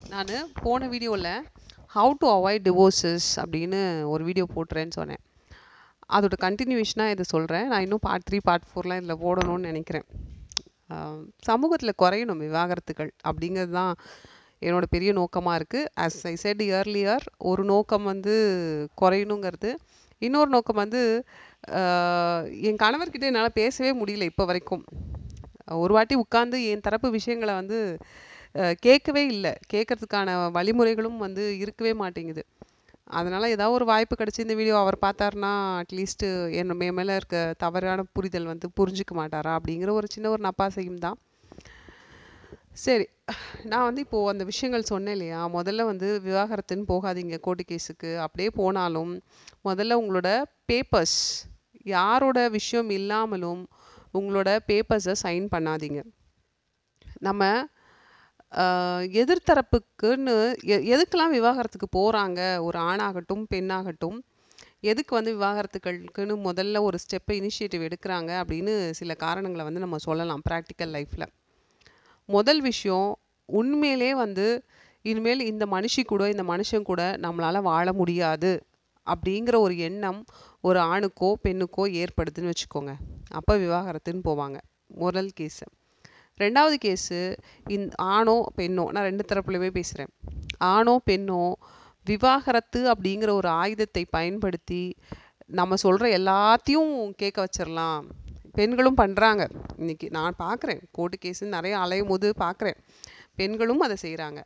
நான் போன வீடியோவில் ஹவு டு அவாய்ட் டிவோர்ஸஸ் அப்படின்னு ஒரு வீடியோ போட்டுறேன்னு சொன்னேன். அதோட கண்டினியூஷனாக இதை சொல்கிறேன். நான் இன்னும் பார்ட் 3 பார்ட் 4லாம் இதில் போடணும்னு நினைக்கிறேன். சமூகத்தில் குறையணும் விவாகரத்துகள் அப்படிங்கிறது தான் என்னோட பெரிய நோக்கமாக இருக்குது. ஆஸ் ஐ செட் இயர்லியர், ஒரு நோக்கம் வந்து குறையணுங்கிறது. இன்னொரு நோக்கம் வந்து என் கணவர்கிட்ட என்னால் பேசவே முடியல இப்போ வரைக்கும். ஒரு வாட்டி உட்காந்து என் தரப்பு விஷயங்களை வந்து கேட்கவே இல்லை. கேட்கறதுக்கான வழிமுறைகளும் வந்து இருக்கவே மாட்டேங்குது. அதனால் ஏதாவது ஒரு வாய்ப்பு கிடச்சி இந்த வீடியோ அவர் பார்த்தாருன்னா அட்லீஸ்ட்டு என் மேலே இருக்க தவறான புரிதல் வந்து புரிஞ்சிக்க மாட்டாரா அப்படிங்கிற ஒரு சின்ன ஒரு நப்பாசையும் தான். சரி, நான் வந்து இப்போது அந்த விஷயங்கள் சொன்னேன் இல்லையா, முதல்ல வந்து விவாகரத்துன்னு போகாதீங்க கோர்ட்டு கேஸுக்கு. அப்படியே போனாலும் முதல்ல உங்களோட பேப்பர்ஸ், யாரோட விஷயம் இல்லாமலும் உங்களோட பேப்பர்ஸை சைன் பண்ணாதீங்க. நம்ம எதிர்த்தரப்புக்குன்னு எதுக்கெல்லாம் விவாகரத்துக்கு போகிறாங்க, ஒரு ஆணாகட்டும் பெண்ணாகட்டும், எதுக்கு வந்து விவாகரத்துக்களுக்குன்னு முதல்ல ஒரு ஸ்டெப்பை இனிஷியேட்டிவ் எடுக்கிறாங்க அப்படின்னு சில காரணங்களை வந்து நம்ம சொல்லலாம் ப்ராக்டிக்கல் லைஃப்பில். முதல் விஷயம், உண்மையிலே வந்து இனிமேல் இந்த மனுஷி கூட இந்த மனுஷன் கூட நம்மளால் வாழ முடியாது அப்படிங்கிற ஒரு எண்ணம் ஒரு ஆணுக்கோ பெண்ணுக்கோ ஏற்படுதுன்னு வச்சுக்கோங்க. அப்போ விவாகரத்துன்னு போவாங்க. முதல் கேஸு. ரெண்டாவது கேஸு, ஆணோ பெண்ணோ, நான் ரெண்டு தரப்புலையுமே பேசுகிறேன், ஆணோ பெண்ணோ விவாகரத்து அப்படிங்கிற ஒரு ஆயுதத்தை பயன்படுத்தி நம்ம சொல்கிற எல்லாத்தையும் கேட்க வச்சிடலாம். பெண்களும் பண்ணுறாங்க. இன்றைக்கி நான் பார்க்குறேன், கோர்ட்டு கேஸுன்னு நிறைய அலையும் போது பார்க்குறேன், பெண்களும் அதை செய்கிறாங்க.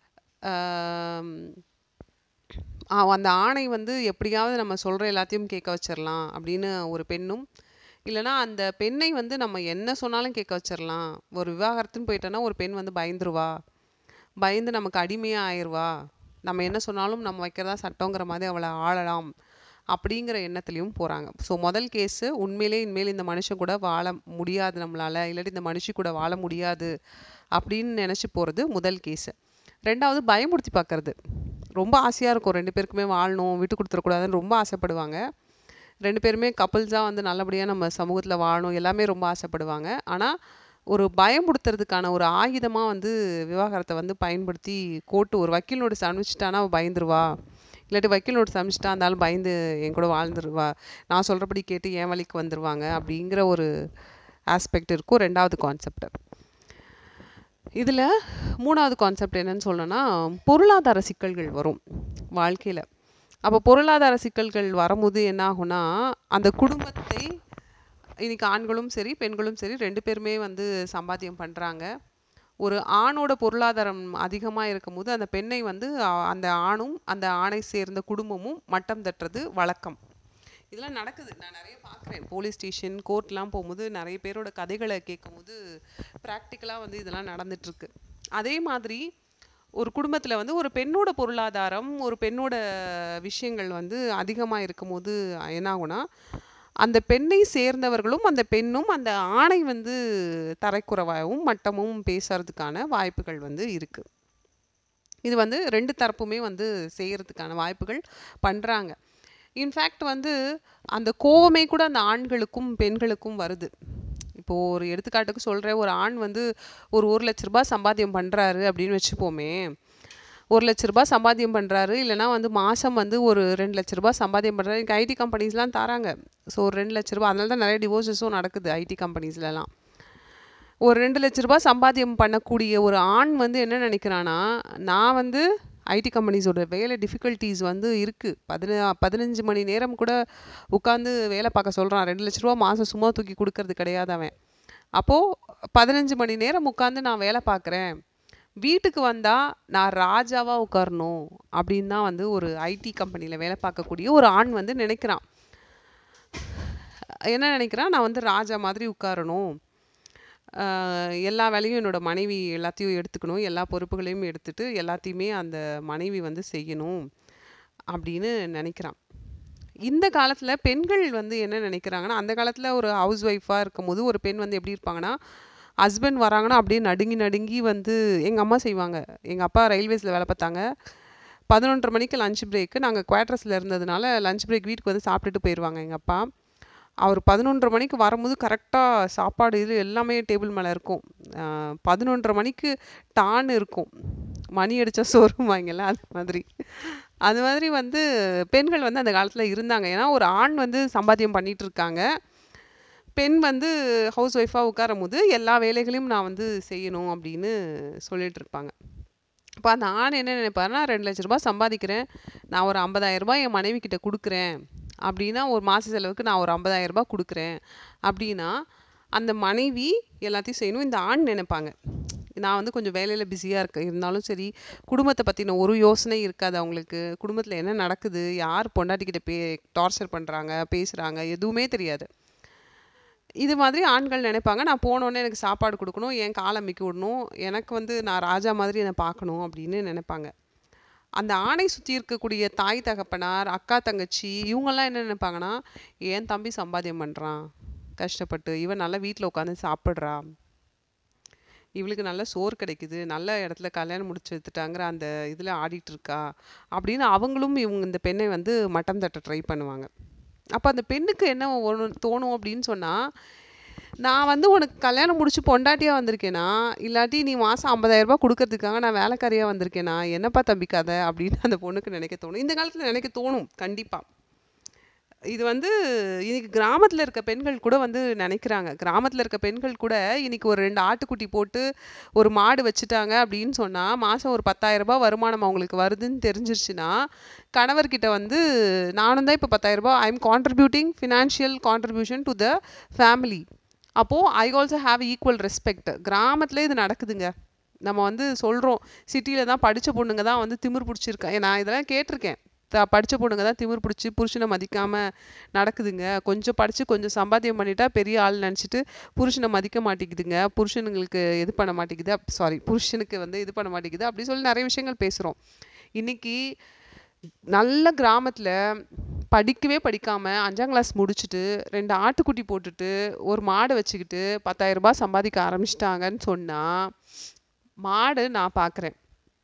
அந்த ஆணை வந்து எப்படியாவது நம்ம சொல்கிற எல்லாத்தையும் கேட்க வச்சிடலாம் அப்படின்னு ஒரு பெண்ணும், இல்லைனா அந்த பெண்ணை வந்து நம்ம என்ன சொன்னாலும் கேட்க வச்சிடலாம். ஒரு விவாகரத்துன்னு போயிட்டோன்னா ஒரு பெண் வந்து பயந்துருவா, பயந்து நமக்கு அடிமையாக ஆயிடுவா, நம்ம என்ன சொன்னாலும் நம்ம வைக்கிறதா சட்டங்கிற மாதிரி அவளை ஆளலாம் அப்படிங்கிற எண்ணத்துலேயும் போகிறாங்க. ஸோ முதல் கேஸு, உண்மையிலே இனிமேல் இந்த மனுஷன் கூட வாழ முடியாது நம்மளால், இல்லாட்டி இந்த மனுஷி கூட வாழ முடியாது அப்படின்னு நினச்சி போகிறது முதல் கேஸு. ரெண்டாவது, பயமுறுத்தி பார்க்குறது. ரொம்ப ஆசையாக இருக்கும், ரெண்டு பேருக்குமே வாழணும், விட்டு கொடுத்துடக்கூடாதுன்னு ரொம்ப ஆசைப்படுவாங்க. ரெண்டு பேருமே கப்புள்ஸாக வந்து நல்லபடியாக நம்ம சமூகத்தில் வாழணும், எல்லாமே ரொம்ப ஆசைப்படுவாங்க. ஆனால் ஒரு பயமுடுத்துறதுக்கான ஒரு ஆயுதமாக வந்து விவாகரத்தை வந்து பயன்படுத்தி கோர்ட்டு ஒரு வக்கீல் நோட்டீஸ் அனுப்பிச்சிட்டானா அவள் பயந்துருவா, இல்லாட்டி வக்கீல் நோட்டீஸ் அனுப்பிச்சிட்டா இருந்தாலும் பயந்து என் கூட வாழ்ந்துருவா, நான் சொல்கிறபடி கேட்டு என் வழிக்கு வந்துடுவாங்க அப்படிங்கிற ஒரு ஆஸ்பெக்ட் இருக்கும். ரெண்டாவது கான்செப்ட். இதில் மூணாவது கான்செப்ட் என்னன்னு சொல்லணும்னா, பொருளாதார சிக்கல்கள் வரும் வாழ்க்கையில். அப்போ பொருளாதார சிக்கல்கள் வரும்போது என்ன ஆகும்னா, அந்த குடும்பத்தை, இன்றைக்கி ஆண்களும் சரி பெண்களும் சரி ரெண்டு பேருமே வந்து சம்பாத்தியம் பண்ணுறாங்க. ஒரு ஆணோட பொருளாதாரம் அதிகமாக இருக்கும் போது அந்த பெண்ணை வந்து அந்த ஆணும் அந்த ஆணை சேர்ந்த குடும்பமும் மட்டம் தட்டுறது வழக்கம். இதெல்லாம் நடக்குது, நான் நிறைய பார்க்குறேன். போலீஸ் ஸ்டேஷன் கோர்ட்லாம் போகும்போது நிறைய பேரோட கதைகளை கேட்கும்போது ப்ராக்டிக்கலாக வந்து இதெல்லாம் நடந்துட்டுருக்கு. அதே மாதிரி ஒரு குடும்பத்தில் வந்து ஒரு பெண்ணோட பொருளாதாரம், ஒரு பெண்ணோட விஷயங்கள் வந்து அதிகமாக இருக்கும் போது என்ன ஆகும்னா, அந்த பெண்ணை சேர்ந்தவர்களும் அந்த பெண்ணும் அந்த ஆணை வந்து தரைக்குறைவாகவும் மட்டமும் பேசுறதுக்கான வாய்ப்புகள் வந்து இருக்குது. இது வந்து ரெண்டு தரப்புமே வந்து செய்கிறதுக்கான வாய்ப்புகள் பண்ணுறாங்க. இன்ஃபேக்ட் வந்து அந்த கோவமே கூட அந்த ஆண்களுக்கும் பெண்களுக்கும் வருது. இப்போது ஒரு எடுத்துக்காட்டுக்கு சொல்கிறேன், ஒரு ஆண் வந்து ஒரு 1,00,000 ரூபாய் சம்பாத்தியம் பண்ணுறாரு அப்படின்னு வச்சுப்போமே. 1,00,000 ரூபாய் சம்பாத்தியம் பண்ணுறாரு, இல்லைனா வந்து மாதம் வந்து ஒரு 2,00,000 ரூபாய் சம்பாத்தியம் பண்ணுறாரு. எனக்கு ஐடி கம்பெனிஸ்லாம் தராங்க. ஸோ ஒரு 2,00,000 ரூபாய், அதனால தான் நிறைய டிவோர்ஸஸும் நடக்குது ஐடி கம்பெனிஸ்லலாம். ஒரு 2,00,000 ரூபாய் சம்பாத்தியம் பண்ணக்கூடிய ஒரு ஆண் வந்து என்ன நினைக்கிறான்னா, நான் வந்து ஐடி கம்பெனிஸோட வேலை டிஃபிகல்ட்டிஸ் வந்து இருக்குது, 15 மணி நேரம் கூட உட்காந்து வேலை பார்க்க சொல்கிறான். 2,00,000 ரூபா மாதம் சும்மா தூக்கி கொடுக்கறது கிடையாது அவன். அப்போது 15 மணி நேரம் உட்காந்து நான் வேலை பார்க்குறேன், வீட்டுக்கு வந்தால் நான் ராஜாவாக உட்காரணும் அப்படின்னு தான் வந்து ஒரு ஐடி கம்பெனியில் வேலை பார்க்கக்கூடிய ஒரு ஆண் வந்து நினைக்கிறான். என்ன நினைக்கிறான், நான் வந்து ராஜா மாதிரி உட்காரணும், எல்லா வேலையும் என்னோடய மனைவி எல்லாத்தையும் எடுத்துக்கணும், எல்லா பொறுப்புகளையும் எடுத்துகிட்டு எல்லாத்தையுமே அந்த மனைவி வந்து செய்யணும் அப்படின்னு நினைக்கிறான். இந்த காலத்தில் பெண்கள் வந்து என்ன நினைக்கிறாங்கன்னா, அந்த காலத்தில் ஒரு ஹவுஸ் ஒய்ஃபாக இருக்கும் போது ஒரு பெண் வந்து எப்படி இருப்பாங்கன்னா, ஹஸ்பண்ட் வராங்கன்னா அப்படியே நடுங்கி நடுங்கி வந்து, எங்கள் அம்மா செய்வாங்க, எங்கள் அப்பா ரயில்வேஸில் வேலை பார்த்தாங்க, 11:30 மணிக்கு லஞ்ச் பிரேக்கு, நாங்கள் குவார்ட்டர்ஸில் இருந்ததுனால லஞ்ச் பிரேக் வீட்டுக்கு வந்து சாப்பிட்டுட்டு போயிடுவாங்க எங்கள் அப்பா. அவர் 11:30 மணிக்கு வரும்போது கரெக்டாக சாப்பாடு இது எல்லாமே டேபிள் மேலே இருக்கும். 11:30 மணிக்கு டான்னு இருக்கும். மணி அடித்தா சோறுவாங்கல்ல அது மாதிரி. அது மாதிரி வந்து பெண்கள் வந்து அந்த காலத்தில் இருந்தாங்க. ஏன்னா ஒரு ஆண் வந்து சம்பாத்தியம் பண்ணிட்டு இருக்காங்க, பெண் வந்து ஹவுஸ் ஒய்ஃபாக உட்காரும் போது எல்லா வேலைகளையும் நான் வந்து செய்யணும் அப்படின்னு சொல்லிட்டு இருப்பாங்க. அப்போ அந்த ஆண் என்ன நினைப்பாருன்னா, 2,00,000 ரூபாய் சம்பாதிக்கிறேன், நான் ஒரு 50,000 ரூபாய் என் மனைவி கிட்ட கொடுக்குறேன் அப்படின்னா, ஒரு மாத செலவுக்கு நான் ஒரு 50,000 ரூபாய் கொடுக்குறேன் அப்படின்னா, அந்த மனைவி எல்லாத்தையும் செய்யணும் இந்த ஆண் நினைப்பாங்க. நான் வந்து கொஞ்சம் வேலையில் பிஸியாக இருக்கேன், இருந்தாலும் சரி குடும்பத்தை பற்றின ஒரு யோசனை இருக்காது அவங்களுக்கு. குடும்பத்தில் என்ன நடக்குது, யார் பொண்டாட்டிக்கிட்ட டார்ச்சர் பண்ணுறாங்க, பேசுகிறாங்க, எதுவுமே தெரியாது. இது மாதிரி ஆண்கள் நினைப்பாங்க, நான் போனோடனே எனக்கு சாப்பாடு கொடுக்கணும், என் காலை அமிக்கி விடணும், எனக்கு வந்து நான் ராஜா மாதிரி என்னை பார்க்கணும் அப்படின்னு நினைப்பாங்க. அந்த ஆணை சுற்றி இருக்கக்கூடிய தாய் தகப்பனார், அக்கா தங்கச்சி இவங்கெல்லாம் என்ன நினைப்பாங்கன்னா, என் தம்பி சம்பாத்தியம் பண்ணுறான் கஷ்டப்பட்டு, இவன் நல்லா வீட்டில் உட்காந்து சாப்பிட்றா, இவளுக்கு நல்ல சோறு கிடைக்குது, நல்ல இடத்துல கல்யாணம் முடிச்சு எடுத்துட்டாங்கிற அந்த இதில் ஆடிட்டு இருக்கா அப்படின்னு அவங்களும் இவங்க இந்த பெண்ணை வந்து மட்டம் தட்ட ட்ரை பண்ணுவாங்க. அப்போ அந்த பெண்ணுக்கு என்ன ஒன்று தோணும் அப்படின்னு சொன்னால், நான் வந்து உனக்கு கல்யாணம் முடிச்சு பொண்டாட்டியாக வந்திருக்கேனா, இல்லாட்டி நீ மாதம் 50,000 ரூபாய் கொடுக்கறதுக்காக நான் வேலைக்காரியாக வந்திருக்கேனா, என்னப்பா தம்பி கதை அப்படின்னு அந்த பொண்ணுக்கு நினைக்க தோணும். இந்த காலத்தில் நினைக்க தோணும் கண்டிப்பாக. இது வந்து இன்னைக்கு கிராமத்தில் இருக்க பெண்கள் கூட வந்து நினைக்கிறாங்க. கிராமத்தில் இருக்க பெண்கள் கூட இன்னைக்கு ஒரு 2 ஆட்டுக்குட்டி போட்டு ஒரு மாடு வச்சுட்டாங்க அப்படின்னு சொன்னால், மாதம் ஒரு 10,000 ரூபாய் வருமானம் அவங்களுக்கு வருதுன்னு தெரிஞ்சிருச்சுன்னா, கணவர்கிட்ட வந்து நானும் தான் இப்போ 10,000 ரூபாய் I am contributing financial contribution to the family. அப்போது I also have equal respect. கிராமத்தில் இது நடக்குதுங்க. நம்ம வந்து சொல்கிறோம், சிட்டியில் தான் படித்த பொண்ணுங்க தான் வந்து திமிர் பிடிச்சிருக்கேன், நான் இதெல்லாம் கேட்டிருக்கேன். படித்த பொண்ணுங்க தான் திமிர் பிடிச்சி புருஷனை மதிக்காமல் நடக்குதுங்க, கொஞ்சம் படித்து கொஞ்சம் சம்பாத்தியம் பண்ணிட்டா பெரிய ஆள் நினச்சிட்டு புருஷனை மதிக்க மாட்டேங்குதுங்க, புருஷனுங்களுக்கு இது பண்ண மாட்டேங்குது, புருஷனுக்கு வந்து இது பண்ண மாட்டேங்குது அப்படி சொல்லி நிறைய விஷயங்கள் பேசுகிறோம். இன்றைக்கி நல்ல கிராமத்தில் படிக்கவே படிக்காமல் 5ஆம் கிளாஸ் முடிச்சுட்டு 2 ஆட்டுக்குட்டி போட்டுட்டு ஒரு மாடை வச்சுக்கிட்டு 10,000 ரூபாய் சம்பாதிக்க ஆரம்பிச்சிட்டாங்கன்னு சொன்னால், மாடு நான் பார்க்குறேன்,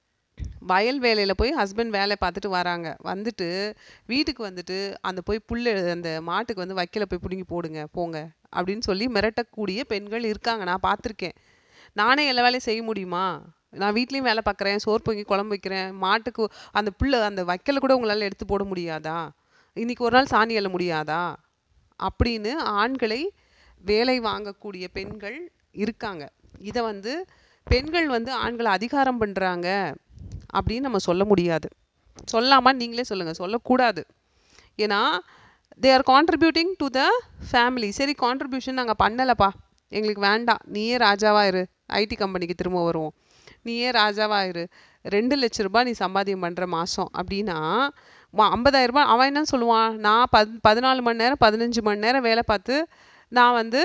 வயல் வேலையில் போய் ஹஸ்பண்ட் வேலை பார்த்துட்டு வராங்க, வந்துட்டு வீட்டுக்கு வந்துட்டு அந்த போய் அந்த மாட்டுக்கு வந்து வைக்கல போய் பிடுங்கி போடுங்க போங்க அப்படின்னு சொல்லி மிரட்டக்கூடிய பெண்கள் இருக்காங்க. நான் பார்த்துருக்கேன். நானே எல்லா வேலையும் செய்ய முடியுமா, நான் வீட்லேயும் வேலை பார்க்குறேன், சோறு பொங்கி குழம்பு வைக்கிறேன், மாட்டுக்கு அந்த வைக்கல கூட உங்களால் எடுத்து போட முடியாதா, இன்றைக்கி ஒரு நாள் சாணி எழ முடியாதா அப்படின்னு ஆண்களை வேலை வாங்கக்கூடிய பெண்கள் இருக்காங்க. இதை வந்து பெண்கள் வந்து ஆண்களை அதிகாரம் பண்ணுறாங்க அப்படின்னு நம்ம சொல்ல முடியாது. சொல்லாமா நீங்களே சொல்லுங்கள், சொல்லக்கூடாது. ஏன்னா they are contributing to the family. சரி கான்ட்ரிபியூஷன் நாங்கள் பண்ணலைப்பா, எங்களுக்கு வேண்டாம், நீயே ராஜாவாக இரு, ஐடி கம்பெனிக்கு திரும்ப வருவோம், நீயே ராஜாவாக இரு, 2,00,000 ரூபாய் நீ சம்பாத்தியம் பண்ணுற மாதம் அப்படின்னா 50,000 ரூபாய் அவன் என்ன சொல்லுவான், நான் 14 மணி நேரம் 15 மணி நேரம் வேலை பார்த்து நான் வந்து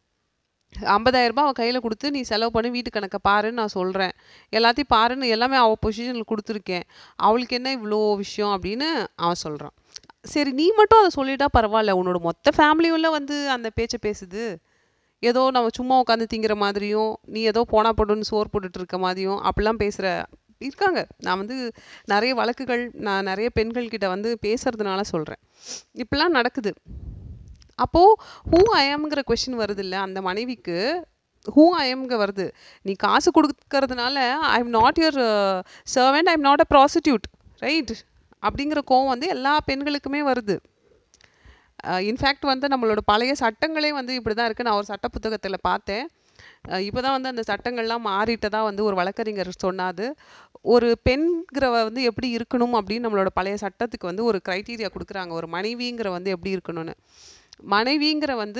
50,000 ரூபாய் அவள் கையில் கொடுத்து நீ செலவு பண்ணி வீட்டு கணக்கை பாருன்னு நான் சொல்கிறேன், எல்லாத்தையும் பாருன்னு எல்லாமே அவள் பொசிஷனில் கொடுத்துருக்கேன், அவளுக்கு என்ன இவ்வளோ விஷயம் அப்படின்னு அவன் சொல்கிறான். சரி நீ மட்டும் அதை சொல்லிட்டா பரவாயில்ல, உன்னோட மொத்த ஃபேமிலியுள்ள வந்து அந்த பேச்சை பேசுது, ஏதோ நம்ம சும்மா உட்காந்து திங்கிற மாதிரியும் நீ ஏதோ போனா போட்டுன்னு சோறு போட்டுட்டு இருக்க மாதிரியும் அப்படிலாம் பேசுகிற இருக்காங்க. நான் வந்து நிறைய வழக்குகள் நான் நிறைய பெண்கள்கிட்ட வந்து பேசுறதுனால சொல்கிறேன், இப்படிலாம் நடக்குது. அப்போது ஹூ ஐ ஆம்ங்கிற கொஷின் வருது இல்லை அந்த மனைவிக்கு, ஹூ ஐ ஆம்ங்க வருது. நீ காசு கொடுக்கறதுனால I am not your servant, I am not a prostitute, right அப்படிங்கிற கோவம் வந்து எல்லா பெண்களுக்குமே வருது. இன்ஃபேக்ட் வந்து நம்மளோட பழைய சட்டங்களே வந்து இப்படி தான் இருக்குது. நான் ஒரு சட்ட புத்தகத்தில் பார்த்தேன், இப்போ தான் வந்து அந்த சட்டங்கள்லாம் மாறிட்டதாக வந்து ஒரு வழக்கறிஞர் சொன்னாது. ஒரு பெண்கிறவ வந்து எப்படி இருக்கணும் அப்படின்னு நம்மளோட பழைய சட்டத்துக்கு வந்து ஒரு க்ரைட்டீரியா கொடுக்குறாங்க, ஒரு மனைவிங்கிற வந்து எப்படி இருக்கணும்னு. மனைவிங்கிற வந்து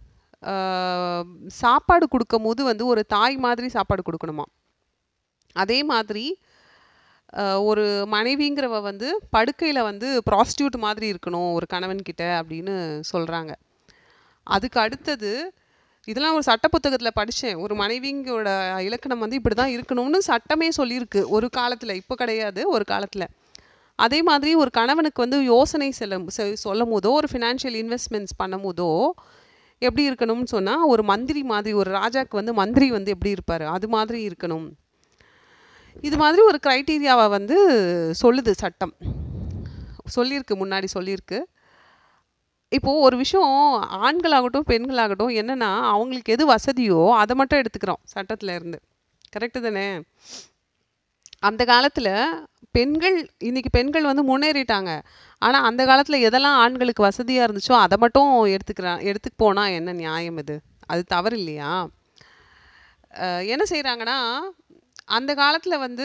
சாப்பாடு கொடுக்கும் போது வந்து ஒரு தாய் மாதிரி சாப்பாடு கொடுக்கணுமா, அதே மாதிரி ஒரு மனைவிங்கிறவ வந்து படுக்கையில் வந்து ப்ராஸ்டியூட் மாதிரி இருக்கணும் ஒரு கணவன்கிட்ட அப்படின்னு சொல்கிறாங்க. அதுக்கு அடுத்தது இதெல்லாம் ஒரு சட்ட புத்தகத்தில் படித்தேன், ஒரு மனைவிங்களோட இலக்கணம் வந்து இப்படி தான் இருக்கணும்னு சட்டமே சொல்லியிருக்கு ஒரு காலத்தில், இப்போ கிடையாது ஒரு காலத்தில். அதே மாதிரி ஒரு கணவனுக்கு வந்து யோசனை சொல்லும் போதோ ஒரு ஃபினான்ஷியல் இன்வெஸ்ட்மெண்ட்ஸ் பண்ணும் போதோ எப்படி இருக்கணும்னு சொன்னால், ஒரு மந்திரி மாதிரி, ஒரு ராஜாவுக்கு வந்து மந்திரி வந்து எப்படி இருப்பார் அது மாதிரி இருக்கணும். இது மாதிரி ஒரு க்ரைட்டீரியாவை வந்து சொல்லுது சட்டம், சொல்லியிருக்கு, முன்னாடி சொல்லியிருக்கு. இப்போது ஒரு விஷயம் ஆண்களாகட்டும் பெண்களாகட்டும் என்னென்னா, அவங்களுக்கு எது வசதியோ அதை மட்டும் எடுத்துக்கிறோம் சட்டத்தில் இருந்து, கரெக்டு தானே? அந்த காலத்தில் பெண்கள் இன்னைக்கு பெண்கள் வந்து முன்னேறிட்டாங்க. ஆனால் அந்த காலத்தில் எதெல்லாம் ஆண்களுக்கு வசதியாக இருந்துச்சோ அதை மட்டும் எடுத்துக்கு போனால் என்ன நியாயம் இது? அது தவறு இல்லையா? என்ன செய்கிறாங்கன்னா அந்த காலத்தில் வந்து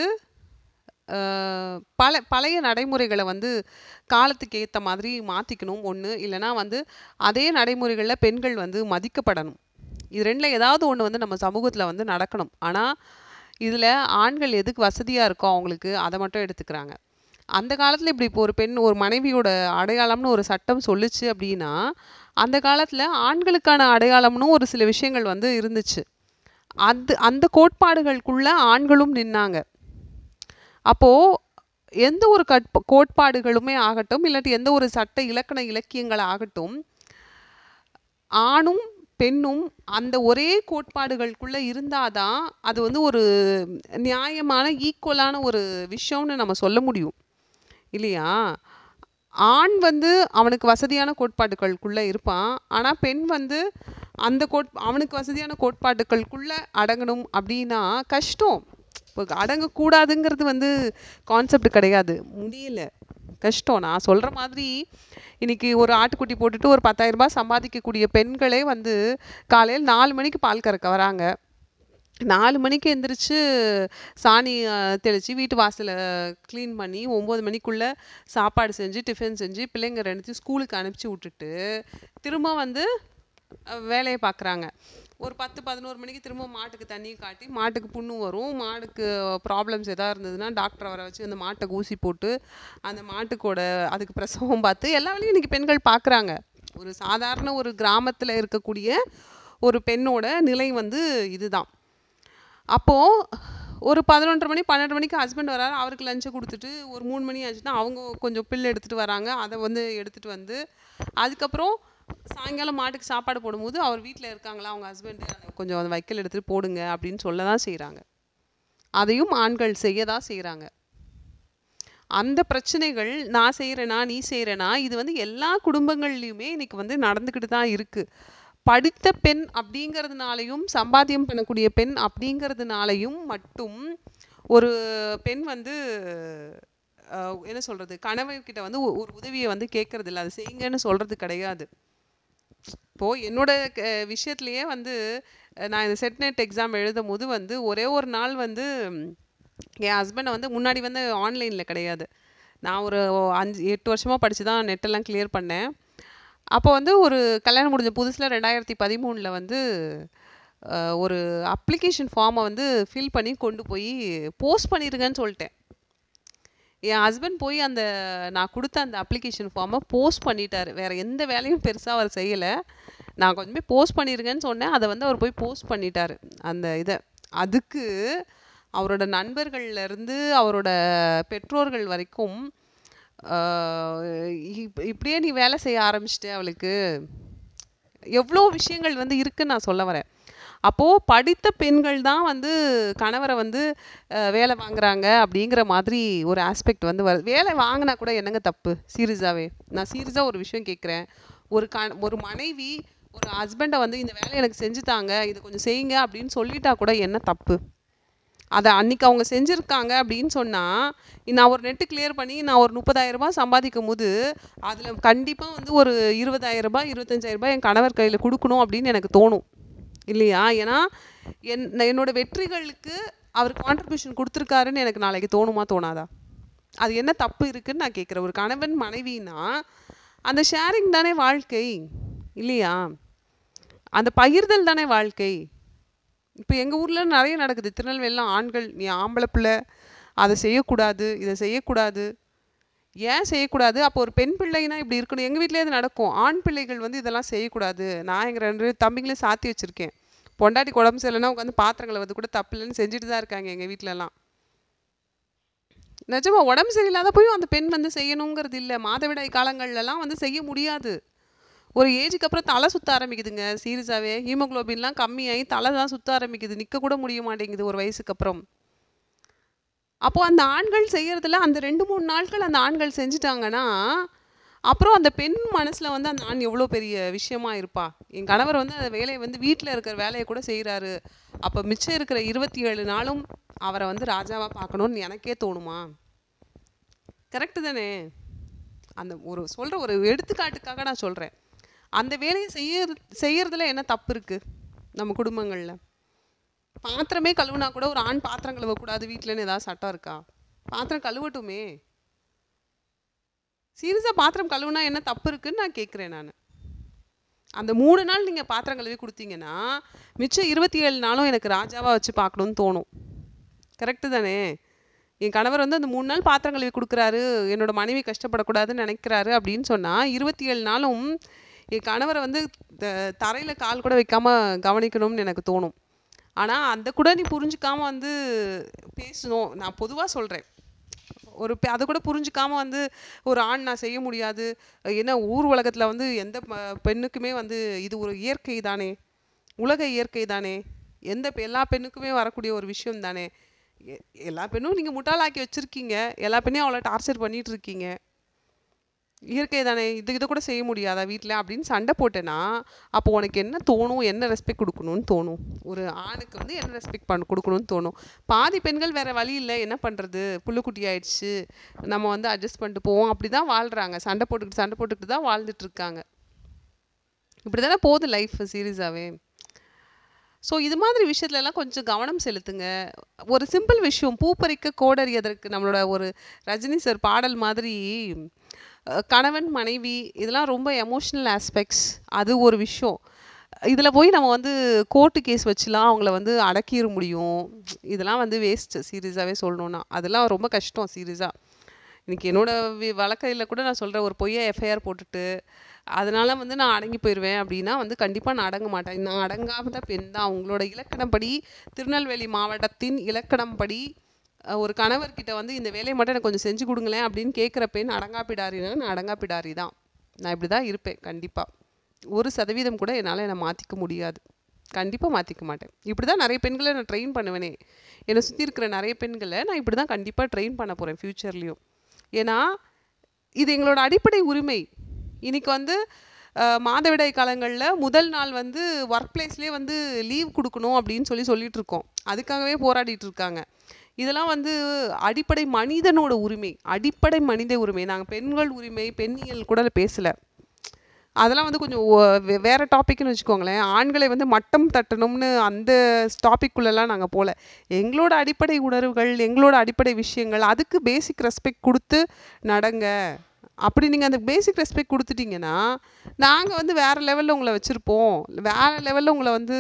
பழைய நடைமுறைகளை வந்து காலத்துக்கு ஏற்ற மாதிரி மாற்றிக்கணும் ஒன்று, இல்லைனா வந்து அதே நடைமுறைகளில் பெண்கள் வந்து மதிக்கப்படணும். இது ரெண்டில் ஏதாவது ஒன்று வந்து நம்ம சமூகத்தில் வந்து நடக்கணும். ஆனால் இதில் ஆண்கள் எதுக்கு வசதியாக இருக்கோ அவங்களுக்கு அதை மட்டும் எடுத்துக்கிறாங்க. அந்த காலத்தில் இப்படி இப்போ ஒரு பெண் ஒரு மனைவியோட அடையாளம்னு ஒரு சட்டம் சொல்லுச்சு அப்படின்னா அந்த காலத்தில் ஆண்களுக்கான அடையாளம்னு ஒரு சில விஷயங்கள் வந்து இருந்துச்சு. அந்த கோட்பாடுகளுக்குள்ள ஆண்களும் நின்னாங்க. அப்போது எந்த ஒரு கோட்பாடுகளுமே ஆகட்டும், இல்லாட்டி எந்த ஒரு சட்ட இலக்கண இலக்கியங்கள் ஆகட்டும், ஆணும் பெண்ணும் அந்த ஒரே கோட்பாடுகளுக்குள்ளே இருந்தாதான் அது வந்து ஒரு நியாயமான ஈக்குவலான ஒரு விஷயம்னு நம்ம சொல்ல முடியும் இல்லையா? ஆண் வந்து அவனுக்கு வசதியான கோட்பாடுகளுக்குள்ளே இருப்பான். ஆனால் பெண் வந்து அந்த அவனுக்கு வசதியான கோட்பாடுகளுக்குள்ளே அடங்கணும் அப்படின்னா கஷ்டம். இப்போ அடங்கக்கூடாதுங்கிறது வந்து கான்செப்ட் கிடையாது, முடியல, கஷ்டம். நான் சொல்கிற மாதிரி இன்றைக்கி ஒரு ஆட்டுக்குட்டி போட்டுட்டு ஒரு 10,000 ரூபாய் சம்பாதிக்கக்கூடிய பெண்களே வந்து காலையில் 4 மணிக்கு பால் கறக்க வராங்க. 4 மணிக்கு எந்திரிச்சு சாணி தெளித்து வீட்டு வாசலை க்ளீன் பண்ணி 9 மணிக்குள்ளே சாப்பாடு செஞ்சு டிஃபன் செஞ்சு பிள்ளைங்க 2 ஸ்கூலுக்கு அனுப்பிச்சி விட்டுட்டு திரும்ப வந்து வேலையை பார்க்குறாங்க. ஒரு 10-11 மணிக்கு திரும்ப மாட்டுக்கு தண்ணி காட்டி மாட்டுக்கு புண்ணு வரும், மாட்டுக்கு ப்ராப்ளம்ஸ் எதாவது இருந்ததுன்னா டாக்டரை வர வச்சு அந்த மாட்டுக்கு ஊசி போட்டு அந்த மாட்டுக்கோட அதுக்கு பிரசவம் பார்த்து எல்லா வேலையும் இன்றைக்கி பெண்கள் பார்க்குறாங்க. ஒரு சாதாரண ஒரு கிராமத்தில் இருக்கக்கூடிய ஒரு பெண்ணோட நிலை வந்து இதுதான். அப்போது ஒரு 11:30 மணி 12 மணிக்கு ஹஸ்பண்ட் வராரு, அவருக்கு லஞ்சை கொடுத்துட்டு ஒரு 3 மணி ஆச்சுன்னா அவங்க கொஞ்சம் பில் எடுத்துகிட்டு வராங்க, அதை வந்து எடுத்துகிட்டு வந்து அதுக்கப்புறம் சாயங்காலம் மாட்டுக்கு சாப்பாடு போடும்போது அவர் வீட்டில் இருக்காங்களா அவங்க ஹஸ்பண்டு கொஞ்சம் அந்த வைக்கல் எடுத்துகிட்டு போடுங்க அப்படின்னு சொல்ல தான் செய்கிறாங்க. அதையும் ஆண்கள் செய்ய தான் செய்கிறாங்க. அந்த பிரச்சனைகள் நான் செய்கிறேனா நீ செய்கிறேனா இது வந்து எல்லா குடும்பங்கள்லையுமே இன்றைக்கி வந்து நடந்துக்கிட்டு தான் இருக்குது. படித்த பெண் அப்படிங்கிறதுனாலையும் சம்பாத்தியம் பண்ணக்கூடிய பெண் அப்படிங்கிறதுனாலையும் மட்டும் ஒரு பெண் வந்து என்ன சொல்கிறது கணவர்கிட்ட வந்து ஒரு உதவியை வந்து கேட்குறது இல்லை, அதை செய்யுங்கன்னு சொல்கிறது கிடையாது. இப்போது என்னோட விஷயத்துலையே வந்து நான் இந்த செட்நெட் எக்ஸாம் எழுதும் போது வந்து ஒரே ஒரு நாள் வந்து என் ஹஸ்பண்டை வந்து முன்னாடி வந்து ஆன்லைனில் கிடையாது, நான் ஒரு 5-8 வருஷமாக படித்து தான் நெட்டெல்லாம் கிளியர் பண்ணேன். அப்போ வந்து ஒரு கல்யாணம் முடிஞ்ச புதுசில் 2013 வந்து ஒரு அப்ளிகேஷன் ஃபார்மை வந்து ஃபில் பண்ணி கொண்டு போய் போஸ்ட் பண்ணிடுங்கன்னு சொல்லிட்டேன். என் ஹஸ்பண்ட் போய் அந்த நான் கொடுத்த அந்த அப்ளிகேஷன் ஃபார்மை போஸ்ட் பண்ணிட்டார். வேறு எந்த வேலையும் பெருசாக அவர் செய்யலை, நான் கொஞ்சமே போஸ்ட் பண்ணிடுங்கன்னு சொன்னேன், அதை வந்து அவர் போய் போஸ்ட் பண்ணிட்டார் அந்த இதை. அதுக்கு அவரோட நண்பர்கள்லேருந்து அவரோட பெற்றோர்கள் வரைக்கும் இப்படியே நீ வேலை செய்ய ஆரம்பிச்சிட்டே அவளுக்கு எவ்வளோ விஷயங்கள் வந்து இருக்குன்னு நான் சொல்ல வரேன். அப்போது படித்த பெண்கள் தான் வந்து கணவரை வந்து வேலை வாங்குறாங்க அப்படிங்கிற மாதிரி ஒரு ஆஸ்பெக்ட் வந்து வருது. வேலை வாங்கினா கூட என்னங்க தப்பு? சீரியஸாகவே நான் சீரியஸாக ஒரு விஷயம் கேட்குறேன். ஒரு மனைவி ஒரு ஹஸ்பண்டை வந்து இந்த வேலையை எனக்கு செஞ்சுத்தாங்க, இதை கொஞ்சம் செய்யுங்க அப்படின்னு சொல்லிட்டா கூட என்ன தப்பு? அதை அன்றைக்கி அவங்க செஞ்சுருக்காங்க அப்படின்னு சொன்னால் நான் ஒரு நெட்டு கிளியர் பண்ணி நான் ஒரு 30,000 ரூபாய் சம்பாதிக்கும் போது அதில் கண்டிப்பாக வந்து ஒரு 20,000 ரூபாய் 25,000 ரூபாய் என் கணவர் கையில் கொடுக்கணும் அப்படின்னு எனக்கு தோணும் இல்லையா? ஏன்னா என்னோடய வெற்றிகளுக்கு அவர் கான்ட்ரிபியூஷன் கொடுத்துருக்காருன்னு எனக்கு நாளைக்கு தோணுமா தோணாதா? அது என்ன தப்பு இருக்குதுன்னு நான் கேட்குறேன். ஒரு கணவன் மனைவினா அந்த ஷேரிங் தானே வாழ்க்கை இல்லையா? அந்த பகிர்தல் தானே வாழ்க்கை. இப்போ எங்கள் ஊரில் நிறைய நடக்குது, திருநெல்வேலியில் ஆண்கள் நீ ஆம்பளை பிள்ளை அதை செய்யக்கூடாது இதை செய்யக்கூடாது. ஏன் செய்யக்கூடாது? அப்போ ஒரு பெண் பிள்ளைனா இப்படி இருக்கணும். எங்கள் வீட்டிலே அது நடக்கும். ஆண் பிள்ளைகள் வந்து இதெல்லாம் செய்யக்கூடாது. நான் எங்கள் 2 தம்பிங்களையும் சாத்தி வச்சுருக்கேன். பொண்டாட்டி உடம்பு சரியில்லைன்னா உட்காந்து பாத்திரங்களை வந்து கூட தப்பு இல்லைன்னு செஞ்சுட்டு தான் இருக்காங்க எங்கள் வீட்டிலலாம். நிஜமா உடம்பு சரியில்லாத போய் அந்த பெண் வந்து செய்யணுங்கிறது இல்லை. மாதவிடாய் காலங்கள்லாம் வந்து செய்ய முடியாது. ஒரு ஏஜுக்கு அப்புறம் தலை சுற்ற ஆரம்பிக்குதுங்க. சீரியஸாகவே ஹீமோக்ளோபின்லாம் கம்மியாகி தலை தான் சுற்ற ஆரம்பிக்குது, நிற்க கூட முடிய மாட்டேங்குது ஒரு வயசுக்கு அப்புறம். அப்போது அந்த ஆண்கள் செய்கிறதுல அந்த 2-3 நாட்கள் அந்த ஆண்கள் செஞ்சிட்டாங்கன்னா அப்புறம் அந்த பெண் மனசில் வந்து அந்த ஆண் எவ்வளோ பெரிய விஷயமா இருப்பா. என் கணவர் வந்து அந்த வேலையை வந்து வீட்டில் இருக்கிற வேலையை கூட செய்கிறாரு, அப்போ மிச்சம் இருக்கிற 27 நாளும் அவரை வந்து ராஜாவாக பார்க்கணுன்னு எனக்கே தோணுமா? கரெக்டு தானே? அந்த ஒரு சொல்கிற ஒரு எடுத்துக்காட்டுக்காக நான் சொல்கிறேன். அந்த வேலையை செய்யறதுல என்ன தப்பு இருக்குது நம்ம குடும்பங்களில்? பாத்திரமே கழுவுனா கூட ஒரு ஆண் பாத்திரம் கழுவக்கூடாது வீட்டிலன்னு ஏதாவது சட்டம் இருக்கா? பாத்திரம் கழுவட்டுமே. சீரியஸாக பாத்திரம் கழுவுனா என்ன தப்பு இருக்குன்னு நான் கேட்குறேன். நான் அந்த 3 நாள் நீங்கள் பாத்திரம் கழுவி கொடுத்தீங்கன்னா மிச்சம் 27 நாளும் எனக்கு ராஜாவாக வச்சு பார்க்கணுன்னு தோணும். கரெக்டு தானே? என் கணவர் வந்து அந்த 3 நாள் பாத்திரம் கழுவி கொடுக்குறாரு, என்னோட மனைவி கஷ்டப்படக்கூடாதுன்னு நினைக்கிறாரு அப்படின்னு சொன்னால் 27 நாளும் என் கணவரை வந்து தரையில் கால் கூட வைக்காமல் கவனிக்கணும்னு எனக்கு தோணும். ஆனால் அந்த கூட நீ புரிஞ்சுக்காமல் வந்து பேசணும். நான் பொதுவாக சொல்கிறேன். அதை கூட புரிஞ்சுக்காமல் வந்து ஒரு ஆண் நான் செய்ய முடியாது, ஏன்னா ஊர் உலகத்தில் வந்து எந்த பெண்ணுக்குமே வந்து இது ஒரு இயற்கை தானே, உலக இயற்கை தானே, எல்லா பெண்ணுக்குமே வரக்கூடிய ஒரு விஷயம் தானே, எல்லா பெண்ணும் நீங்கள் முட்டாளாக்கி வச்சுருக்கீங்க, எல்லா பெண்ணையும் அவ்வளோ டார்ச்சர் பண்ணிகிட்டு இருக்கீங்க, இயற்கை தானே, இது கூட செய்ய முடியாதா வீட்டில் அப்படின்னு சண்டை போட்டேன்னா அப்போ உனக்கு என்ன தோணும்? என்ன ரெஸ்பெக்ட் கொடுக்கணும்னு தோணும்? ஒரு ஆணுக்கு வந்து என்ன ரெஸ்பெக்ட் கொடுக்கணும்னு தோணும்? பாதி பெண்கள் வேறு வழி இல்லை, என்ன பண்ணுறது, புள்ளுக்குட்டி ஆயிடுச்சு, நம்ம வந்து அட்ஜஸ்ட் பண்ணிட்டு போவோம், அப்படி தான் வாழ்கிறாங்க. சண்டை போட்டுக்கிட்டு தான் வாழ்ந்துட்டு இருக்காங்க. இப்படி தானே போகுது லைஃப் சீரியஸாகவே. ஸோ இது மாதிரி விஷயத்துலலாம் கொஞ்சம் கவனம் செலுத்துங்க. ஒரு சிம்பிள் விஷயம், பூ பறிக்க கோடறியதற்கு, நம்மளோட ஒரு ரஜினி சார் பாடல் மாதிரி கணவன் மனைவி இதெல்லாம் ரொம்ப எமோஷ்னல் ஆஸ்பெக்ட்ஸ், அது ஒரு விஷயம். இதில் போய் நம்ம வந்து கோர்ட்டு கேஸ் வச்சுலாம் அவங்கள வந்து அடக்கிட முடியும். இதெல்லாம் வந்து வேஸ்ட்டு சீரியஸாகவே சொல்லணுன்னா. அதெல்லாம் ரொம்ப கஷ்டம் சீரியஸாக. இன்றைக்கி என்னோடய வழக்கையில் கூட நான் சொல்கிறேன், ஒரு பொய்யை எஃப்ஐஆர் போட்டுட்டு அதனால் வந்து நான் அடங்கி போயிடுவேன் அப்படின்னா வந்து கண்டிப்பாக நான் அடங்க மாட்டேன். நான் அடங்காத பெண் தான். அவங்களோட இலக்கணப்படி, திருநெல்வேலி மாவட்டத்தின் இலக்கணப்படி ஒரு கணவர்கிட்ட வந்து இந்த வேலையை மட்டும் எனக்கு கொஞ்சம் செஞ்சு கொடுங்களேன் அப்படின்னு கேட்குற பெண் அடங்காப்பிடாரினா நான் அடங்காப்பிடாரி தான். நான் இப்படி தான் இருப்பேன் கண்டிப்பாக. 1% கூட என்னை மாற்றிக்க முடியாது. கண்டிப்பாக மாற்றிக்க மாட்டேன். இப்படி தான் நிறைய பெண்களை நான் ட்ரெயின் பண்ணுவேனே. என்னை சுற்றி இருக்கிற நிறைய பெண்களை நான் இப்படி தான் கண்டிப்பாக ட்ரெயின் பண்ண போகிறேன் ஃப்யூச்சர்லேயும். ஏன்னா இது எங்களோட அடிப்படை உரிமை. இன்றைக்கி வந்து மாதவிடாய் காலங்களில் முதல் நாள் வந்து ஒர்க் பிளேஸ்லேயே வந்து லீவ் கொடுக்கணும் அப்படின்னு சொல்லிட்டு இருக்கோம். அதுக்காகவே போராடிட்டு இருக்காங்க. இதெல்லாம் வந்து அடிப்படை மனிதனோட உரிமை, அடிப்படை மனித உரிமை. நாங்கள் பெண்கள் உரிமை, பெண்ணியல் கூட பேசலை. அதெல்லாம் வந்து கொஞ்சம் வேறு டாப்பிக்னு வச்சுக்கோங்களேன். ஆண்களை வந்து மட்டம் தட்டணும்னு அந்த டாப்பிக்குள்ளெல்லாம் நாங்கள் போகல. எங்களோட அடிப்படை உணர்வுகள், எங்களோட அடிப்படை விஷயங்கள், அதுக்கு பேசிக் ரெஸ்பெக்ட் கொடுத்து நடங்க. அப்படி நீங்கள் அந்த பேசிக் ரெஸ்பெக்ட் கொடுத்துட்டிங்கன்னா நாங்கள் வந்து வேறு லெவலில் உங்களை வச்சுருப்போம், வேறு லெவலில் உங்களை வந்து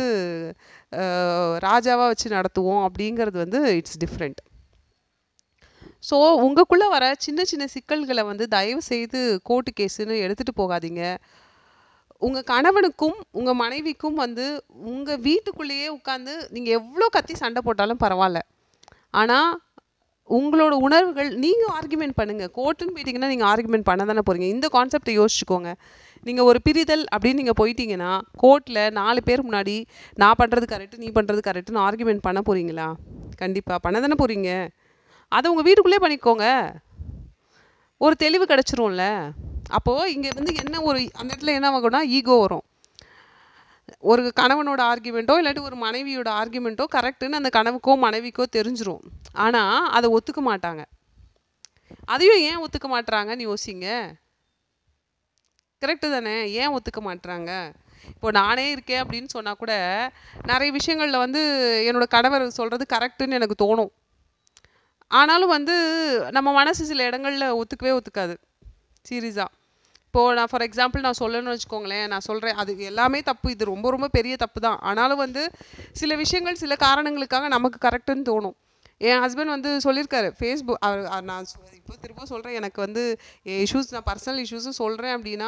ராஜாவாக வச்சு நடத்துவோம். அப்படிங்கிறது வந்து இட்ஸ் டிஃப்ரெண்ட். ஸோ உங்களுக்குள்ளே வர சின்ன சின்ன சிக்கல்களை வந்து தயவு செய்து கோர்ட்டு கேஸுன்னு எடுத்துகிட்டு போகாதீங்க. உங்கள் கணவனுக்கும் உங்கள் மனைவிக்கும் வந்து உங்கள் வீட்டுக்குள்ளேயே உட்காந்து நீங்கள் எவ்வளோ கத்தி சண்டை போட்டாலும் பரவாயில்ல, ஆனால் உங்களோட உணர்வுகள், நீங்கள் ஆர்குமெண்ட் பண்ணுங்கள். கோர்ட்டுன்னு போயிட்டீங்கன்னா நீங்கள் ஆர்குமெண்ட் பண்ண தானே போகிறீங்க. இந்த கான்செப்டை யோசிச்சுக்கோங்க. நீங்கள் ஒரு பிரிதல் அப்படின்னு நீங்கள் போயிட்டீங்கன்னா கோர்ட்டில் 4 பேர் முன்னாடி நான் பண்ணுறது கரெக்டு, நீ பண்ணுறது கரெக்டுன்னு ஆர்குமெண்ட் பண்ண போகிறீங்களா? கண்டிப்பாக பண்ண தானே போகிறீங்க. அதை உங்கள் வீட்டுக்குள்ளே பண்ணிக்கோங்க, ஒரு தெளிவு கிடச்சிரும்ல. அப்போது இங்கே வந்து என்ன ஒரு அந்த இடத்துல என்ன ஆகும்னா ஈகோ வரும். ஒரு கணவனோட ஆர்குமெண்ட்டோ இல்லாட்டி ஒரு மனைவியோட ஆர்குமெண்ட்டோ கரெக்டுன்னு அந்த கணவனுக்கோ மனைவிக்கோ தெரிஞ்சிரும். ஆனால் அதை ஒத்துக்க மாட்டாங்க. அதையும் ஏன் ஒத்துக்க மாட்டுறாங்கன்னு யோசிங்க. கரெக்டு தானே? ஏன் ஒத்துக்க மாட்டுறாங்க? இப்போ நானே இருக்கேன் அப்படின்னு சொன்னால் கூட நிறைய விஷயங்களில் வந்து என்னோடய கணவர் சொல்கிறது கரெக்டுன்னு எனக்கு தோணும். ஆனாலும் வந்து நம்ம மனசு சில இடங்களில் ஒத்துக்காது சீரியஸாக. இப்போது நான் ஃபார் எக்ஸாம்பிள் நான் சொல்லணும்னு வச்சுக்கோங்களேன், நான் சொல்கிறேன் அது எல்லாமே தப்பு, இது ரொம்ப ரொம்ப பெரிய தப்பு தான். ஆனாலும் வந்து சில விஷயங்கள் சில காரணங்களுக்காக நமக்கு கரெக்டுன்னு தோணும். என் ஹஸ்பண்ட் வந்து சொல்லியிருக்காரு ஃபேஸ்புக், நான் இப்போ திரும்ப சொல்கிறேன், எனக்கு வந்து இஷ்யூஸ், நான் பர்சனல் இஷ்யூஸும் சொல்கிறேன் அப்படின்னா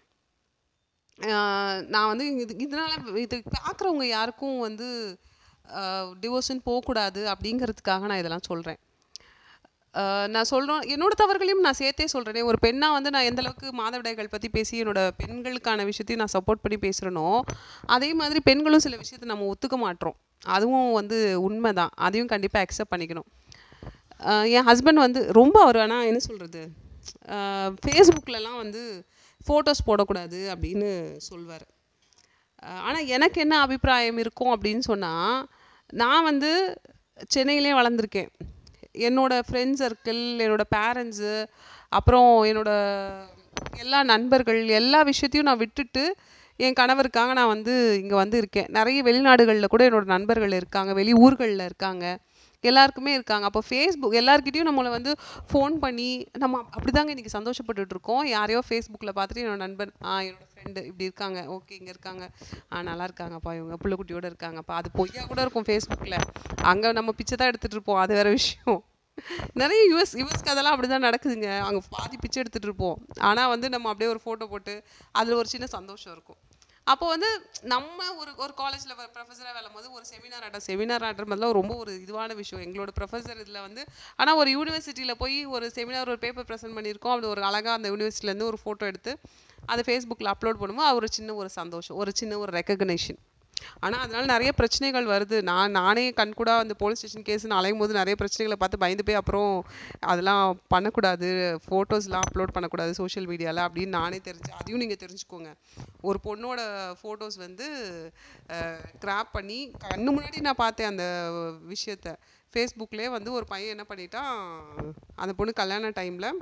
நான் வந்து இதனால் இது பார்க்குறவங்க யாருக்கும் வந்து டிவோர்ஸ்ன்னு போகக்கூடாது அப்படிங்கிறதுக்காக நான் இதெல்லாம் சொல்கிறேன். நான் சொல்கிறோம், என்னோட தவறுகளையும் நான் சேர்த்தே சொல்கிறேனே. ஒரு பெண்ணாக வந்து நான் எந்தளவுக்கு மாதவிடாய்கள் பற்றி பேசி என்னோடய பெண்களுக்கான விஷயத்தையும் நான் சப்போர்ட் பண்ணி பேசுகிறேனோ அதே மாதிரி பெண்களும் சில விஷயத்தை நம்ம ஒத்துக்க மாட்டோம். அதுவும் வந்து உண்மை தான். அதையும் கண்டிப்பாக அக்செப்ட் பண்ணிக்கணும். என் ஹஸ்பண்ட் வந்து ரொம்ப அவர், ஆனால் என்ன சொல்கிறது, ஃபேஸ்புக்லலாம் வந்து ஃபோட்டோஸ் போடக்கூடாது அப்படின்னு சொல்வார். ஆனால் எனக்கு என்ன அபிப்பிராயம் இருக்கும் அப்படின்னு சொன்னால், நான் வந்து சென்னையிலே வளர்ந்துருக்கேன். என்னோடய ஃப்ரெண்ட்ஸ் சர்க்கிள், என்னோடய பேரண்ட்ஸு, அப்புறம் எல்லா நண்பர்கள் எல்லா விஷயத்தையும் நான் விட்டுட்டு என் கணவருக்காக நான் வந்து இங்கே வந்து இருக்கேன். நிறைய வெளிநாடுகளில் கூட என்னோடய நண்பர்கள் இருக்காங்க, வெளி ஊர்களில் இருக்காங்க, எல்லாருக்குமே இருக்காங்க. அப்போ ஃபேஸ்புக் எல்லாருக்கிட்டையும் நம்மளை வந்து ஃபோன் பண்ணி நம்ம அப்படி தாங்க இன்றைக்கி சந்தோஷப்பட்டுட்ருக்கோம். யாரையோ ஃபேஸ்புக்கில் பார்த்துட்டு என்னோடய நண்பன் என்னோடய ஃப்ரெண்டு இப்படி இருக்காங்க, ஓகே இங்கே இருக்காங்க, நல்லா இருக்காங்கப்பா, இவங்க பிள்ளைக்குட்டியோடு இருக்காங்கப்பா. அது பொய்யா கூட இருக்கும் ஃபேஸ்புக்கில். அங்கே நம்ம பிச்சை தான் எடுத்துகிட்டு இருப்போம், அது வேறு விஷயம். நிறைய யுஎஸ்க்கு அதெல்லாம் அப்படி தான் நடக்குதுங்க. அங்கே பாதி பிச்சை எடுத்துகிட்டு இருப்போம், ஆனால் வந்து நம்ம அப்படியே ஒரு ஃபோட்டோ போட்டு அதில் ஒரு சின்ன சந்தோஷம் இருக்கும். அப்போ வந்து நம்ம ஒரு காலேஜில் ப்ரொஃபஸராக வேலை போது ஒரு செமினார் ஆடுறதுலாம் ரொம்ப ஒரு இதுவான விஷயம். எங்களோட ப்ரொஃபஸர் இதில் வந்து ஆனால் ஒரு யூனிவர்சிட்டியில் போய் ஒரு செமினார் ஒரு பேப்பர் ப்ரெசென்ட் பண்ணியிருக்கோம். அப்படி ஒரு அழகாக அந்த யூனிவர்சிட்டிலேருந்து ஒரு ஃபோட்டோ எடுத்து அதை ஃபேஸ்புக்கில் அப்லோட் பண்ணும்போது ஒரு சின்ன ஒரு சந்தோஷம், ஒரு சின்ன ஒரு ரெக்கக்னேஷன். ஆனால் அதனால் நிறைய பிரச்சனைகள் வருது. நானே கண்கூடா அந்த போலீஸ் ஸ்டேஷன் கேஸ்ன்னு அலையும் போது நிறைய பிரச்சனைகளை பார்த்து பயந்து போய் அப்புறம் அதெல்லாம் பண்ணக்கூடாது, ஃபோட்டோஸ்லாம் அப்லோட் பண்ணக்கூடாது சோஷியல் மீடியாவில் அப்படின்னு நானே அதையும் நீங்கள் தெரிஞ்சுக்கோங்க. ஒரு பொண்ணோட ஃபோட்டோஸ் வந்து கிராப் பண்ணி கண்ணு முன்னாடி நான் பார்த்தேன் அந்த விஷயத்த. ஃபேஸ்புக்லேயே வந்து ஒரு பையன் என்ன பண்ணிட்டான், அந்த பொண்ணு கல்யாண டைமில்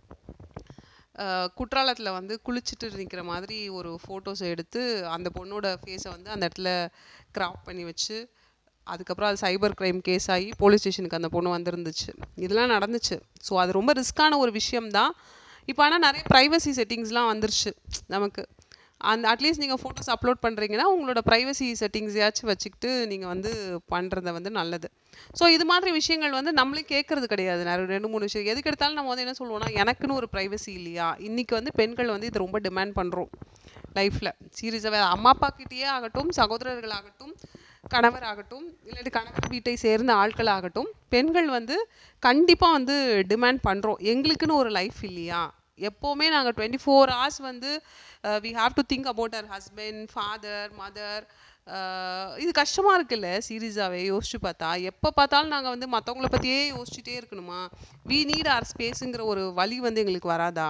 குற்றாலத்தில் வந்து குளிச்சுட்டு நிற்கிற மாதிரி ஒரு ஃபோட்டோஸை எடுத்து அந்த பொண்ணோட ஃபேஸை வந்து அந்த இடத்துல கிராப் பண்ணி வச்சு, அதுக்கப்புறம் அது சைபர் க்ரைம் கேஸ் ஆகி போலீஸ் ஸ்டேஷனுக்கு அந்த பொண்ணு வந்துருந்துச்சு. இதெல்லாம் நடந்துச்சு. ஸோ அது ரொம்ப ரிஸ்க்கான ஒரு விஷயம்தான். இப்போ ஆனால் நிறைய ப்ரைவசி செட்டிங்ஸ்லாம் வந்துருச்சு நமக்கு. அட்லீஸ்ட் நீங்கள் ஃபோட்டோஸ் அப்லோட் பண்ணுறீங்கன்னா உங்களோட ப்ரைவசி செட்டிங்ஸையாச்சும் வச்சுக்கிட்டு நீங்கள் வந்து பண்ணுறது வந்து நல்லது. ஸோ இது மாதிரி விஷயங்கள் வந்து நம்மளே கேட்குறது கிடையாது. நிறைய 2-3 விஷயம் எதுக்கு எடுத்தாலும் நம்ம வந்து என்ன சொல்லுவோம்னா, எனக்குன்னு ஒரு ப்ரைவசி இல்லையா? இன்றைக்கி வந்து பெண்கள் வந்து இது ரொம்ப டிமாண்ட் பண்ணுறோம் லைஃப்பில். சீரியஸாகவே அம்மா அப்பாக்கிட்டேயே ஆகட்டும், சகோதரர்களாகட்டும், கணவர் ஆகட்டும், இல்லாட்டி கணவர் வீட்டை சேர்ந்த ஆட்கள் ஆகட்டும், பெண்கள் வந்து கண்டிப்பாக வந்து டிமாண்ட் பண்ணுறோம். எங்களுக்குன்னு ஒரு லைஃப் இல்லையா? எப்போவுமே நாங்கள் 24 hours வந்து we have to think about our husband, father, mother. இது கஷ்டமாக இருக்குல்ல சீரியஸாகவே யோசிச்சு பார்த்தா. எப்போ பார்த்தாலும் நாங்கள் வந்து மற்றவங்கள பற்றியே யோசிச்சுட்டே இருக்கணுமா? வி நீட் ஆர் ஸ்பேஸுங்கிற ஒரு வழி வந்து எங்களுக்கு வராதா?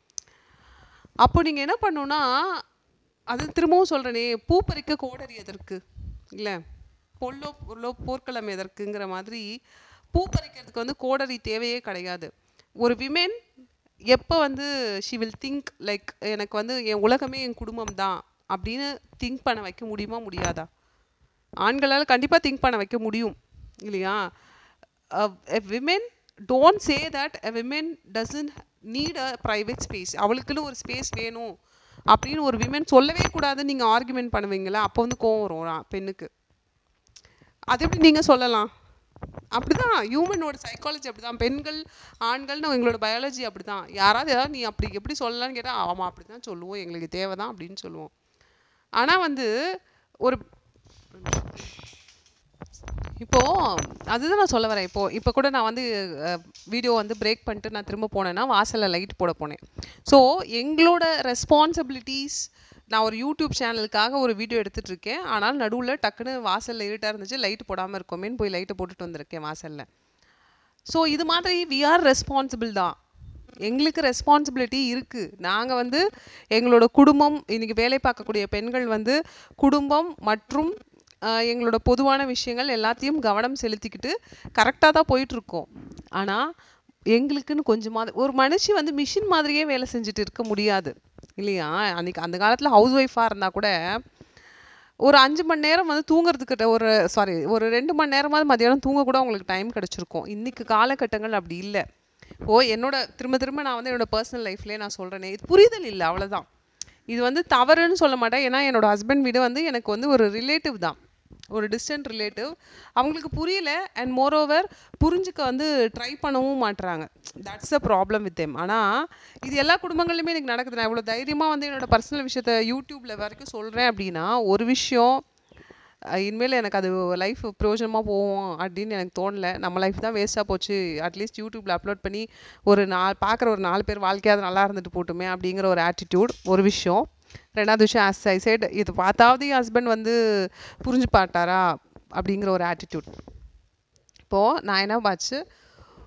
அப்போ நீங்கள் என்ன பண்ணணுன்னா, அது திரும்பவும் சொல்கிறேனே, பூ பறிக்க கோடரி எதற்கு இல்லை, பொல்லோ போர்க்களம் எதற்குங்கிற மாதிரி பூ பறிக்கிறதுக்கு வந்து கோடரி தேவையே கிடையாது. ஒரு விமென் எப்போ வந்து ஷி வில் திங்க் லைக் எனக்கு வந்து என் உலகமே என் குடும்பம் தான் அப்படின்னு திங்க் பண்ண வைக்க முடியுமா, முடியாதா? ஆண்களால் கண்டிப்பாக திங்க் பண்ண வைக்க முடியும் இல்லையா? A women don't say that a women doesn't need a private space. அவளுக்குன்னு ஒரு ஸ்பேஸ் வேணும் அப்படின்னு ஒரு விமென் சொல்லவே கூடாதுன்னு நீங்கள் ஆர்குமெண்ட் பண்ணுவீங்களா? அப்போ வந்து கோவம் வரும் பெண்ணுக்கு. அது எப்படி நீங்கள் சொல்லலாம்? அப்படிதான் ஹியூமனோட சைக்காலஜி அப்படிதான். பெண்கள் ஆண்கள்னு எங்களோட பயாலஜி அப்படிதான். யாராவது ஏதாவது நீ அப்படி எப்படி சொல்லலான்னு கேட்டால் ஆமாம் அப்படி தான் சொல்லுவோம், எங்களுக்கு தேவை தான் அப்படின்னு சொல்லுவோம். ஆனால் வந்து ஒரு இப்போது அதுதான் நான் சொல்ல வரேன். இப்போ கூட நான் வந்து வீடியோ வந்து பிரேக் பண்ணிட்டு நான் திரும்ப போனேன்னா வாசலில் லைட் போட போனேன். ஸோ எங்களோட ரெஸ்பான்சிபிலிட்டிஸ், நான் ஒரு யூடியூப் சேனலுக்காக ஒரு வீடியோ எடுத்துகிட்ருக்கேன். ஆனால் நடுவில் டக்குன்னு வாசலில் இருட்டாக இருந்துச்சு, லைட் போடாமல் இருக்கோமேன்னு போய் லைட்டை போட்டுட்டு வந்திருக்கேன் வாசலில். ஸோ இது மாதிரி வி ஆர் ரெஸ்பான்சிபிள் தான். எங்களுக்கு ரெஸ்பான்சிபிலிட்டி இருக்குது. நாங்கள் வந்து எங்களோட குடும்பம், இன்றைக்கி வேலை பார்க்கக்கூடிய பெண்கள் வந்து குடும்பம் மற்றும் எங்களோட பொதுவான விஷயங்கள் எல்லாத்தையும் கவனம் செலுத்திக்கிட்டு கரெக்டாக தான் போயிட்டுருக்கோம். ஆனால் எங்களுக்குன்னு கொஞ்சமாவது ஒரு மனுஷி வந்து மிஷின் மாதிரியே வேலை செஞ்சுட்டு இருக்க முடியாது இல்லையா? அன்றைக்கி அந்த காலத்தில் ஹவுஸ் ஒய்ஃபாக இருந்தால் கூட ஒரு 5 மணி நேரம் வந்து தூங்குறதுக்கிட்ட ஒரு 2 மணி நேரமாவது மதியானம் தூங்க கூட உங்களுக்கு டைம் கிடச்சிருக்கும். இன்றைக்கி காலகட்டங்கள் அப்படி இல்லை. என்னோட திரும்ப நான் வந்து என்னோடய பர்சனல் லைஃப்லேயே நான் சொல்கிறேனே, இது புரிதல் இல்லை, அவ்வளோதான். இது வந்து தவறுன்னு சொல்ல மாட்டேன். ஏன்னா என்னோடய ஹஸ்பண்ட் வீடு வந்து எனக்கு வந்து ஒரு ரிலேட்டிவ் தான், ஒரு டிஸ்டன்ட் ரிலேட்டிவ். அவங்களுக்கு புரியல அண்ட் மோரோவர் புரிஞ்சுக்க வந்து ட்ரை பண்ணவும் மாட்டுறாங்க. That's a problem with them. ஆனால் இது எல்லா குடும்பங்கள்லையுமே எனக்கு நடக்குது. நான் இவ்வளோ தைரியமாக வந்து என்னோடய பர்சனல் விஷயத்த யூடியூப்பில் வரைக்கும் சொல்கிறேன் அப்படின்னா, ஒரு விஷயம் இனிமேல் எனக்கு அது லைஃப் பிரயோஜனமாக போவோம் அப்படின்னு எனக்கு தோணலை. நம்ம லைஃப் தான் வேஸ்ட்டாக போச்சு, அட்லீஸ்ட் யூடியூப்பில் அப்லோட் பண்ணி பார்க்குற ஒரு 4 பேர் வாழ்க்கையாவது நல்லா இருந்துட்டு போட்டுமே அப்படிங்கிற ஒரு ஆட்டிடியூட் ஒரு விஷயம். 2வது விஷயம், ஆஸ் ஐ செட், இது பார்த்தாவது என் ஹஸ்பண்ட் வந்து புரிஞ்சு பார்த்தாரா அப்படிங்கிற ஒரு ஆட்டிடியூட். இப்போது நான் என்ன பாச்சு,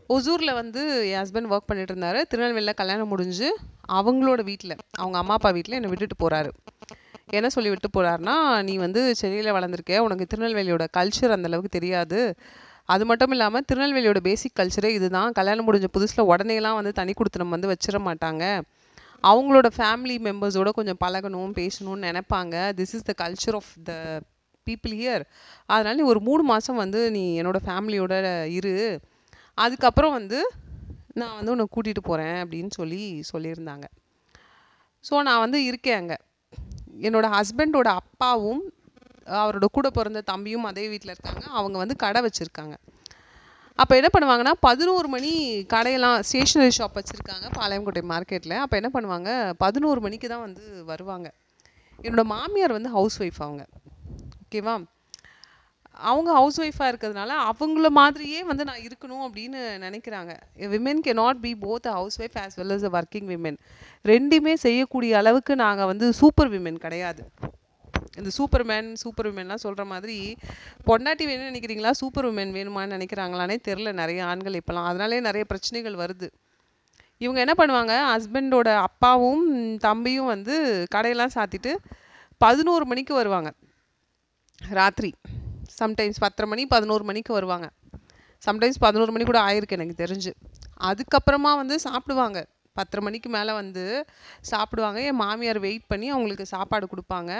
ஒசூரில் வந்து என் ஹஸ்பண்ட் ஒர்க் பண்ணிட்டு இருந்தாரு. திருநெல்வேலியில் கல்யாணம் முடிஞ்சு அவங்களோட வீட்டில், அவங்க அம்மா அப்பா வீட்டில் என்னை விட்டுட்டு போகிறாரு. என்ன சொல்லி விட்டு போகிறாருன்னா, நீ வந்து சென்னையில் வளர்ந்துருக்க, உனக்கு திருநெல்வேலியோட கல்ச்சர் அந்தளவுக்கு தெரியாது. அது மட்டும் இல்லாமல் திருநெல்வேலியோட பேசிக் கல்ச்சரே இதுதான். கல்யாணம் முடிஞ்ச புதுசில் உடனேலாம் வந்து தனி கொடுத்தனம் வந்து வச்சிட மாட்டாங்க. அவங்களோட ஃபேமிலி மெம்பர்ஸோட கொஞ்சம் பழகணும், பேசணும்னு நினைப்பாங்க. This is the culture of the people here. அதனால நீ ஒரு 3 மாதம் வந்து நீ என்னோடய ஃபேமிலியோட இரு, அதுக்கப்புறம் வந்து நான் வந்து உன்னை கூட்டிகிட்டு போகிறேன் அப்படின்னு சொல்லியிருந்தாங்க. ஸோ நான் வந்து இருக்கேன் அங்கே. என்னோடய ஹஸ்பண்டோட அப்பாவும் அவரோட கூட பிறந்த தம்பியும் அதே வீட்டில் இருக்காங்க. அவங்க வந்து கடை வச்சுருக்காங்க. அப்போ என்ன பண்ணுவாங்கன்னா 11 மணி கடையெல்லாம் ஸ்டேஷ்னரி ஷாப் வச்சுருக்காங்க பாளையங்கோட்டை மார்க்கெட்டில். அப்போ என்ன பண்ணுவாங்க, 11 மணிக்கு தான் வந்து வருவாங்க. என்னோடய மாமியார் வந்து ஹவுஸ் ஒய்ஃப் அவங்க, ஓகேவா. அவங்க ஹவுஸ் ஒய்ஃபாக இருக்கிறதுனால அவங்கள மாதிரியே வந்து நான் இருக்கணும் அப்படின்னு நினைக்கிறாங்க. Women can not be both a housewife as well as a working women. ரெண்டுமே செய்யக்கூடிய அளவுக்கு நாங்கள் வந்து சூப்பர் விமென் கிடையாது. இந்த சூப்பர் விமென்லாம் சொல்கிற மாதிரி பொண்டாட்டி வேணும்னு நினைக்கிறீங்களா, சூப்பர் விமென் வேணுமான்னு நினைக்கிறாங்களானே தெரில நிறைய ஆண்கள் இப்போலாம். அதனாலே நிறைய பிரச்சனைகள் வருது. இவங்க என்ன பண்ணுவாங்க, ஹஸ்பண்டோட அப்பாவும் தம்பியும் வந்து கடையெல்லாம் சாத்திட்டு 11 மணிக்கு வருவாங்க ராத்திரி. சம்டைம்ஸ் 10:30 மணி 11 மணிக்கு வருவாங்க. சம்டைம்ஸ் 11 மணி கூட ஆயிருக்கு எனக்கு தெரிஞ்சு. அதுக்கப்புறமா வந்து சாப்பிடுவாங்க. 10:30 மணிக்கு மேலே வந்து சாப்பிடுவாங்க. என் மாமியார் வெயிட் பண்ணி அவங்களுக்கு சாப்பாடு கொடுப்பாங்க.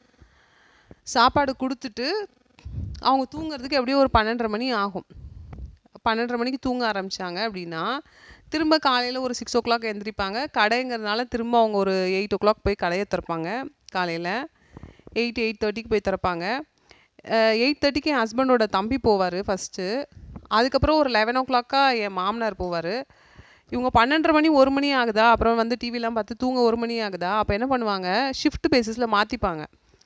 சாப்பாடு கொடுத்துட்டு அவங்க தூங்குறதுக்கு எப்படியும் ஒரு 12:30 மணி ஆகும். 12:30 மணிக்கு தூங்க ஆரம்பித்தாங்க அப்படின்னா திரும்ப காலையில் ஒரு 6 o'clock எழுந்திரிப்பாங்க. கடைங்கிறதுனால திரும்ப அவங்க ஒரு 8 o'clock போய் கடையை திறப்பாங்க. காலையில் 8:30க்கு போய் திறப்பாங்க. 8:30க்கு என் ஹஸ்பண்டோட தம்பி போவார் ஃபஸ்ட்டு. அதுக்கப்புறம் ஒரு 11 o'clock என் மாமனார் போவார். இவங்க 12:30 மணி 1 மணி ஆகுதா, அப்புறம் வந்து டிவிலாம் பார்த்து தூங்க 1 மணி ஆகுதா, அப்போ என்ன பண்ணுவாங்க, ஷிஃப்ட் பேசிஸில் மாற்றிப்பாங்க.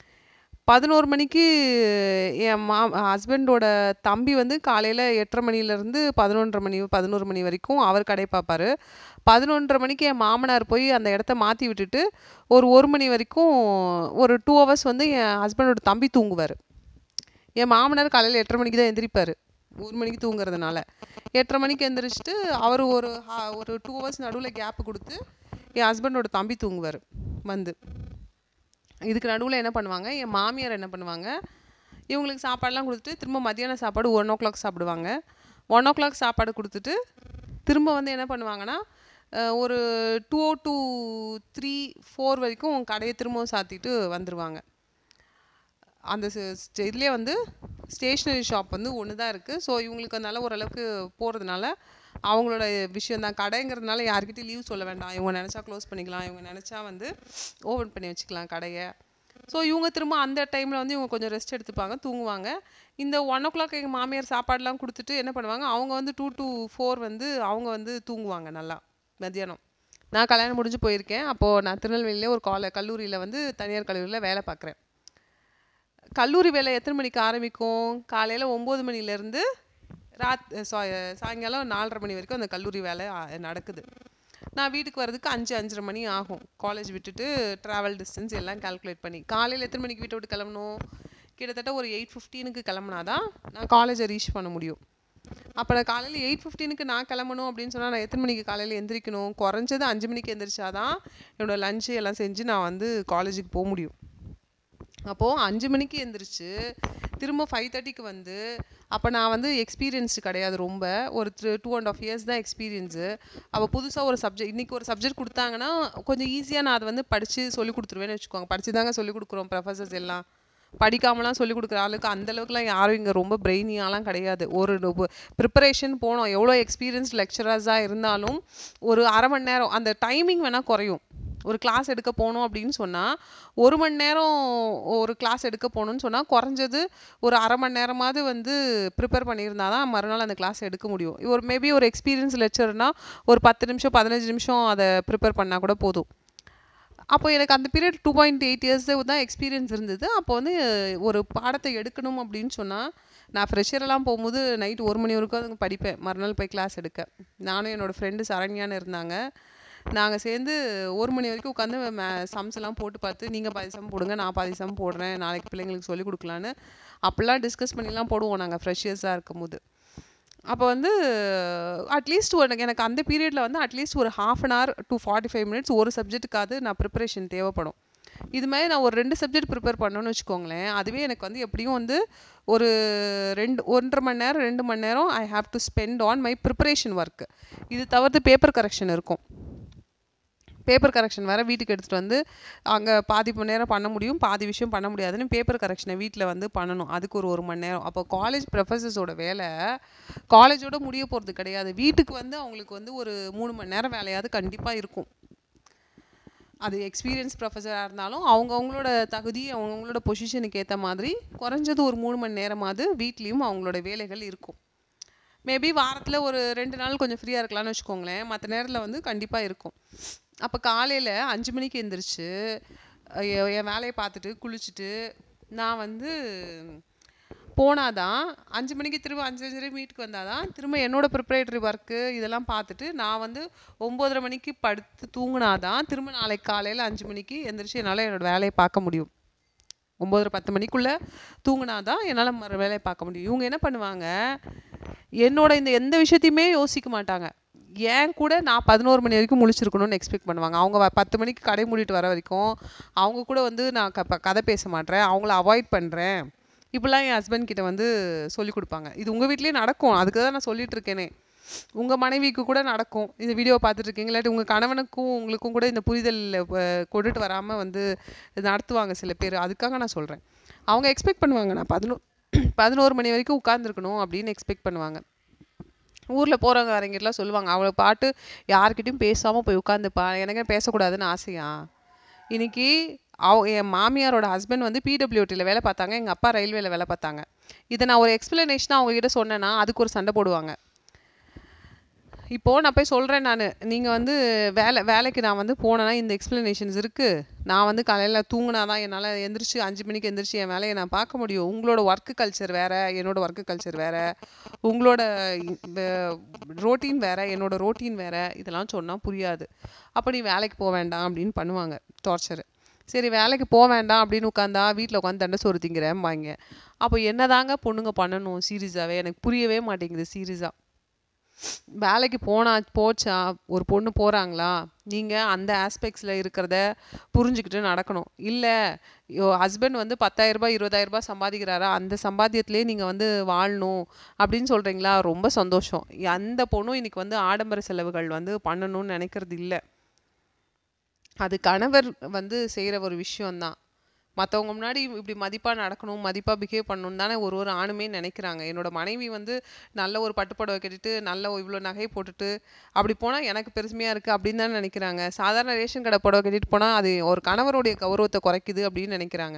11 மணிக்கு என் ஹஸ்பண்டோட தம்பி வந்து காலையில் 8:30 மணிலேருந்து 11 மணி வரைக்கும் அவர் கடை பார்ப்பார். 11:30 மணிக்கு என் மாமனார் போய் அந்த இடத்த மாற்றி விட்டுட்டு ஒரு 1 மணி வரைக்கும் ஒரு 2 hours வந்து என் ஹஸ்பண்டோட தம்பி தூங்குவார். என் மாமனார் காலையில் 8:30 மணிக்கு தான் எந்திரிப்பார், 1 மணிக்கு தூங்குறதுனால. 8:30 மணிக்கு எந்திரிச்சிட்டு அவர் ஒரு 2 hours நடுவில் கேப்பு கொடுத்து என் ஹஸ்பண்டோட தம்பி தூங்குவார் வந்து. இதுக்கு நடுவில் என்ன பண்ணுவாங்க, என் மாமியார் என்ன பண்ணுவாங்க, இவங்களுக்கு சாப்பாடெலாம் கொடுத்துட்டு திரும்ப மத்தியான சாப்பாடு 1 o'clock சாப்பிடுவாங்க. 1 o'clock சாப்பாடு கொடுத்துட்டு திரும்ப வந்து என்ன பண்ணுவாங்கன்னா ஒரு 2 to 3, 4 வரைக்கும் கடையை திரும்பவும் சாத்திட்டு வந்துடுவாங்க. அந்த இதுலேயே வந்து ஸ்டேஷ்னரி ஷாப் வந்து ஒன்று தான் இருக்குது. ஸோ இவங்களுக்கு அதனால ஓரளவுக்கு போகிறதுனால அவங்களோட விஷயந்தான். கடைங்கிறதுனால யார்கிட்டையும் லீவ் சொல்ல வேண்டாம். இவங்க நினச்சா க்ளோஸ் பண்ணிக்கலாம், இவங்க நினச்சா வந்து ஓப்பன் பண்ணி வச்சுக்கலாம் கடையை. ஸோ இவங்க திரும்ப அந்த டைமில் வந்து இவங்க கொஞ்சம் ரெஸ்ட் எடுத்துப்பாங்க, தூங்குவாங்க. இந்த 1 o'clock எங்கள் மாமியார் சாப்பாடெலாம் கொடுத்துட்டு என்ன பண்ணுவாங்க, அவங்க வந்து 2 to 4 வந்து அவங்க வந்து தூங்குவாங்க நல்லா மத்தியானம். நான் கல்யாணம் முடிஞ்சு போயிருக்கேன். அப்போது நான் திருநெல்வேலியிலே ஒரு கல்லூரியில் வந்து தனியார் கல்லூரியில் வேலை பார்க்குறேன். கல்லூரி வேலை எத்தனை மணிக்கு ஆரம்பிக்கும், காலையில் 9 மணிலேருந்து சாயங்காலம் 4:30 மணி வரைக்கும் அந்த கல்லூரி வேலை நடக்குது. நான் வீட்டுக்கு வரதுக்கு 5-5:30 மணி ஆகும். காலேஜ் விட்டுட்டு ட்ராவல் டிஸ்டன்ஸ் எல்லாம் கால்குலேட் பண்ணி காலையில் எத்தனை மணிக்கு வீட்டை விட்டு கிளம்பணும், கிட்டத்தட்ட ஒரு 8:15க்கு கிளம்புனா தான் நான் காலேஜை ரீச் பண்ண முடியும். அப்போ நான் காலையில் 8:15க்கு நான் கிளம்பணும் அப்படின்னு சொன்னால் நான் எத்தனை மணிக்கு காலையில் எந்திரிக்கணும், குறைஞ்சது 5 மணிக்கு எந்திரிச்சாதான் என்னோடய லஞ்சு எல்லாம் செஞ்சு நான் வந்து காலேஜுக்கு போக முடியும். அப்போது 5 மணிக்கு எந்திரிச்சு திரும்ப 5:30க்கு வந்து, அப்போ நான் வந்து எக்ஸ்பீரியன்ஸ்டு கிடையாது, ரொம்ப ஒரு 2.5 years தான் எக்ஸ்பீரியன்ஸு. அப்போ புதுசாக ஒரு சப்ஜெக்ட், இன்றைக்கி ஒரு சப்ஜெக்ட் கொடுத்தாங்கன்னா கொஞ்சம் ஈஸியாக நான் அதை வந்து படித்து சொல்லிக் கொடுத்துருவேன்னு வச்சுக்கோங்க. படித்து தாங்க சொல்லிக் கொடுக்குறோம் ப்ரொஃபஸர்ஸ் எல்லாம், படிக்காமலாம் சொல்லிக் கொடுக்குற ஆளுக்கு அந்தளவுக்குலாம் யாரும் இங்கே ரொம்ப பிரெயினியாலாம் கிடையாது. ஒரு ப்ரிப்பரேஷன் போனோம், எவ்வளோ எக்ஸ்பீரியன்ஸ்ட் லெக்சரர்ஸாக இருந்தாலும் ஒரு அரை மணி நேரம் அந்த டைமிங் வேணால் குறையும். ஒரு கிளாஸ் எடுக்க போகணும் அப்படின்னு சொன்னால் 1 மணி நேரம் ஒரு கிளாஸ் எடுக்க போகணுன்னு சொன்னால் குறைஞ்சது ஒரு அரை மணி நேரமாவது வந்து ப்ரிப்பேர் பண்ணியிருந்தா தான் மறுநாள் அந்த கிளாஸ் எடுக்க முடியும். மேபி ஒரு எக்ஸ்பீரியன்ஸ் லெக்சர்னால் ஒரு 10 நிமிஷம் 15 நிமிஷம் அதை ப்ரிப்பேர் பண்ணால் கூட போதும். அப்போ எனக்கு அந்த பீரியட் 2.8 years தான் எக்ஸ்பீரியன்ஸ் இருந்தது. அப்போ வந்து ஒரு பாடத்தை எடுக்கணும் அப்படின்னு சொன்னால் நான் ஃப்ரெஷரெல்லாம் போகும்போது நைட் 1 மணி வரைக்கும் படிப்பேன், மறுநாள் போய் கிளாஸ் எடுக்க. நானும் என்னோடய ஃப்ரெண்டு சரண்யான்னு இருந்தாங்க. நாங்கள் சேர்ந்து 1 மணி வரைக்கும் உட்காந்து சம்ஸ் எல்லாம் போட்டு பார்த்து, நீங்கள் பாதி சம் போடுங்க, நான் பாதி சம் போடுறேன், நாளைக்கு பிள்ளைங்களுக்கு சொல்லிக் கொடுக்கலான்னு அப்படிலாம் டிஸ்கஸ் பண்ணிலாம் போடுவோம் நாங்கள் ஃப்ரெஷர்ஸாக இருக்கும் போது. அப்போ வந்து அட்லீஸ்ட் எனக்கு அந்த பீரியடில் வந்து அட்லீஸ்ட் ஒரு 1/2 hour to 45 minutes ஒரு சப்ஜெக்ட்டுக்காவது நான் ப்ரிப்பரேஷன் தேவைப்படும். இது மாதிரி நான் ஒரு 2 சப்ஜெக்ட் ப்ரிப்பேர் பண்ணணும்னு வச்சுக்கோங்களேன், அதுவே எனக்கு வந்து எப்படியும் வந்து ஒரு 1.5 மணி நேரம் 2 மணி நேரம் I have to spend on my preparation work. இது தவிர்த்து பேப்பர் கரெக்ஷன் இருக்கும். பேப்பர் கரெக்ஷன் வேறு வீட்டுக்கு எடுத்துகிட்டு வந்து அங்கே பாதி மணி நேரம் பண்ண முடியும், பாதி விஷயம் பண்ண முடியாதுன்னு பேப்பர் கரெக்ஷனை வீட்டில் வந்து பண்ணணும். அதுக்கு ஒரு 1 மணி நேரம். அப்போ காலேஜ் ப்ரொஃபஸர்ஸோட வேலை காலேஜோட முடிய போகிறது கிடையாது. வீட்டுக்கு வந்து அவங்களுக்கு வந்து ஒரு 3 மணி நேரம் வேலையாவது கண்டிப்பாக இருக்கும். அது எக்ஸ்பீரியன்ஸ் ப்ரொஃபஸராக இருந்தாலும் அவங்கவுங்களோட தகுதி அவங்கவுங்களோட பொசிஷனுக்கு ஏற்ற மாதிரி குறைஞ்சது ஒரு 3 மணி நேரமாவது வீட்லேயும் அவங்களோட வேலைகள் இருக்கும். மேபி வாரத்தில் ஒரு 2 நாள் கொஞ்சம் ஃப்ரீயாக இருக்கலாம்னு வச்சுக்கோங்களேன், மற்ற நேரத்தில் வந்து கண்டிப்பாக இருக்கும். அப்போ காலையில் 5 மணிக்கு எழுந்திரிச்சு என் வேலையை பார்த்துட்டு குளிச்சுட்டு நான் வந்து போனாதான் 5 மணிக்கு திரும்ப 5:30 வீட்டுக்கு வந்தால் தான் திரும்ப என்னோடய ப்ரிப்பரேட்டரி ஒர்க்கு இதெல்லாம் பார்த்துட்டு நான் வந்து 9:30 மணிக்கு படுத்து தூங்கினாதான் திரும்ப நாளைக்கு காலையில் 5 மணிக்கு எழுந்திரிச்சு என்னால் என்னோடய வேலையை பார்க்க முடியும். 9:30-10 மணிக்குள்ளே தூங்கினாதான் என்னால் மறு வேலையை பார்க்க முடியும். இவங்க என்ன பண்ணுவாங்க, என்னோட இந்த எந்த விஷயத்தையுமே யோசிக்க மாட்டாங்க. ஏன் கூட நான் 11 மணி வரைக்கும் முழிச்சிருக்கணும்னு எக்ஸ்பெக்ட் பண்ணுவாங்க. அவங்க 10 மணிக்கு கடை மூடிட்டு வர வரைக்கும் அவங்க கூட வந்து நான் கதை பேச மாட்டேன், அவங்கள அவாய்ட் பண்ணுறேன், இப்படிலாம் என் ஹஸ்பண்ட் கிட்ட வந்து சொல்லி கொடுப்பாங்க. இது உங்கள் வீட்லேயே நடக்கும், அதுக்கு தான் நான் சொல்லிட்டு இருக்கேனே. உங்கள் மனைவிக்கு கூட நடக்கும். இந்த வீடியோ பார்த்துட்டு இருக்கீங்க, இல்லாட்டி உங்கள் கணவனுக்கும் உங்களுக்கும் கூட இந்த புரிதல் கொண்டுட்டு வராமல் வந்து நடத்துவாங்க சில பேர். அதுக்காக நான் சொல்கிறேன். அவங்க எக்ஸ்பெக்ட் பண்ணுவாங்க நான் 11 மணி வரைக்கும் உட்காந்துருக்கணும் அப்படின்னு எக்ஸ்பெக்ட் பண்ணுவாங்க. ஊரில் போகிறவங்க வரங்கிட்டலாம் சொல்லுவாங்க, அவளை பாட்டு யார்கிட்டையும் பேசாமல் போய் உட்காந்துப்பா, எனக்கு பேசக்கூடாதுன்னு ஆசையா. இன்றைக்கி என் மாமியாரோட ஹஸ்பண்ட் வந்து பிடபிள்யூடியில் வேலை பார்த்தாங்க, எங்கள் அப்பா ரயில்வேல வேலை பார்த்தாங்க. இதை நான் ஒரு எக்ஸ்ப்ளனேஷனாக அவங்ககிட்ட சொன்னேன்னா அதுக்கு ஒரு சண்டை போடுவாங்க. இப்போது நான் போய் சொல்கிறேன், நீங்கள் வந்து வேலைக்கு நான் வந்து போனேன்னா இந்த எக்ஸ்ப்ளனேஷன்ஸ் இருக்குது, நான் வந்து காலையில் தூங்கினா தான் என்னால் எந்திரிச்சு 5 மணிக்கு எந்திரிச்சு என் வேலையை நான் பார்க்க முடியும், உங்களோட ஒர்க்கு கல்ச்சர் வேறு என்னோடய ஒர்க்கு கல்ச்சர் வேறு, உங்களோட ரோட்டீன் வேறு என்னோடய ரோட்டீன் வேறு, இதெல்லாம் சொன்னால் புரியாது, அப்போ நீ வேலைக்கு போக வேண்டாம் அப்படின்னு பண்ணுவாங்க டார்ச்சரு. சரி வேலைக்கு போக வேண்டாம் அப்படின்னு உட்காந்தா வீட்டில் உட்காந்து தண்டை சோறு திங்கிறேன்பாங்க. அப்போ என்ன தாங்க பொண்ணுங்க பண்ணணும் சீரியஸாகவே எனக்கு புரியவே மாட்டேங்குது. சீரியஸாக வேலைக்கு போச்சா ஒரு பொண்ணு போகிறாங்களா, நீங்கள் அந்த ஆஸ்பெக்ட்ஸில் இருக்கிறத புரிஞ்சுக்கிட்டு நடக்கணும். இல்லை ஹஸ்பண்ட் வந்து 10,000 20,000 சம்பாதிக்கிறாரா, அந்த சம்பாத்தியத்துலேயே நீங்கள் வந்து வாழணும் அப்படின்னு சொல்கிறீங்களா, ரொம்ப சந்தோஷம். அந்த பொண்ணும் இன்றைக்கி வந்து ஆடம்பர செலவுகள் வந்து பண்ணணும்னு நினைக்கிறது இல்லை. அது கணவர் வந்து செய்கிற ஒரு விஷயந்தான். மற்றவங்க முன்னாடி இப்படி மதிப்பாக நடக்கணும், மதிப்பாக பிஹேவ் பண்ணணும் தானே ஒரு ஆணுமே நினைக்கிறாங்க. என்னோட மனைவி வந்து நல்ல ஒரு பட்டுப்புடவை கட்டிட்டு நல்ல இவ்வளோ நகை போட்டுட்டு அப்படி போனால் எனக்கு பெருமையாக இருக்குது அப்படின்னு தானே நினைக்கிறாங்க. சாதாரண ரேஷன் கடை புடவை கட்டிட்டு போனால் அது ஒரு கணவருடைய கௌரவத்தை குறைக்குது அப்படின்னு நினைக்கிறாங்க.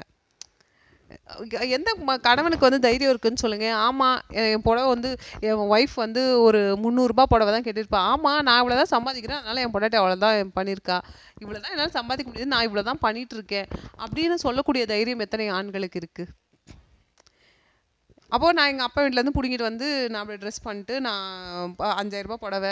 எந்த கணவனுக்கு வந்து தைரியம் இருக்குதுன்னு சொல்லுங்கள். ஆமாம் என் புடவை வந்து என் ஒய்ஃப் வந்து ஒரு 300 புடவை தான் கட்டியிருப்பா, ஆமாம் நான் இவ்வளோ தான் சம்பாதிக்கிறேன் அதனால் என் பொண்டாட்டி அவ்வளோ தான் பண்ணியிருக்கா, இவ்வளோ தான் என்னால் சம்பாதிக்க முடியுது, நான் இவ்வளோ தான் பண்ணிகிட்ருக்கேன் அப்படின்னு சொல்லக்கூடிய தைரியம் எத்தனை ஆண்களுக்கு இருக்குது? அப்போது நான் எங்கள் அப்பா வீட்டிலேருந்து பிடிங்கிட்டு வந்து நான் அப்படி ட்ரெஸ் பண்ணிட்டு நான் 5,000 புடவை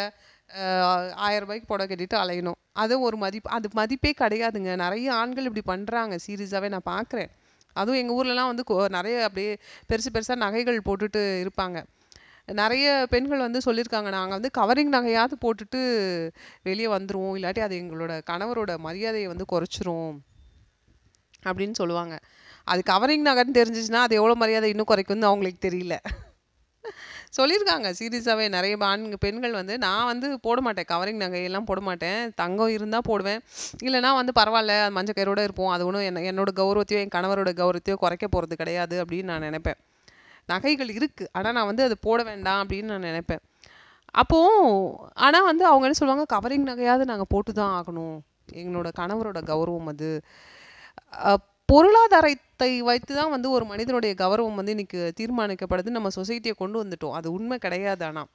1,000 புடவை கட்டிட்டு அலையணும். அது ஒரு அது மதிப்பே கிடையாதுங்க. நிறைய ஆண்கள் இப்படி பண்ணுறாங்க சீரியஸாகவே நான் பார்க்குறேன். அதுவும் எங்கள் ஊர்லலாம் வந்து நிறைய அப்படியே பெருசு பெருசாக நகைகள் போட்டுட்டு இருப்பாங்க. நிறைய பெண்கள் வந்து சொல்லியிருக்காங்க, நாங்கள் வந்து கவரிங் நகையாவது போட்டுட்டு வெளியே வந்துடுவோம், இல்லாட்டி அது எங்களோட கணவரோட மரியாதையை வந்து குறைச்சிரும் அப்படின்னு சொல்லுவாங்க. அது கவரிங் நகைன்னு தெரிஞ்சிச்சுன்னா அது எவ்வளோ மரியாதை இன்னும் குறைக்கும்னு அவங்களுக்கு தெரியல. சொல்லியிருக்காங்க சீரியஸாகவே நிறைய பெண்கள் வந்து, நான் வந்து போட மாட்டேன் கவரிங் நகையெல்லாம் போட மாட்டேன், தங்கம் இருந்தால் போடுவேன், இல்லைனா வந்து பரவாயில்ல அது மஞ்சள் கயிறோடு இருப்போம், அது ஒன்றும் என்னோட கௌரவத்தையோ என் கணவரோட கௌரவத்தையோ குறைக்க போகிறது கிடையாது அப்படின்னு நான் நினைப்பேன். நகைகள் இருக்குது ஆனால் நான் வந்து அது போட வேண்டாம் அப்படின்னு நான் நினைப்பேன். அப்போது ஆனால் வந்து அவங்க என்ன சொல்லுவாங்க, கவரிங் நகையாவது நாங்கள் போட்டு தான் ஆகணும், எங்களோட கணவரோட கௌரவம் அது. பொருளாதாரத்தை வைத்து தான் வந்து ஒரு மனிதனுடைய கௌரவம் வந்து இன்றைக்கி தீர்மானிக்கப்படுது, நம்ம சொசைட்டியை கொண்டு வந்துட்டோம், அது உண்மை கிடையாது. ஆனால்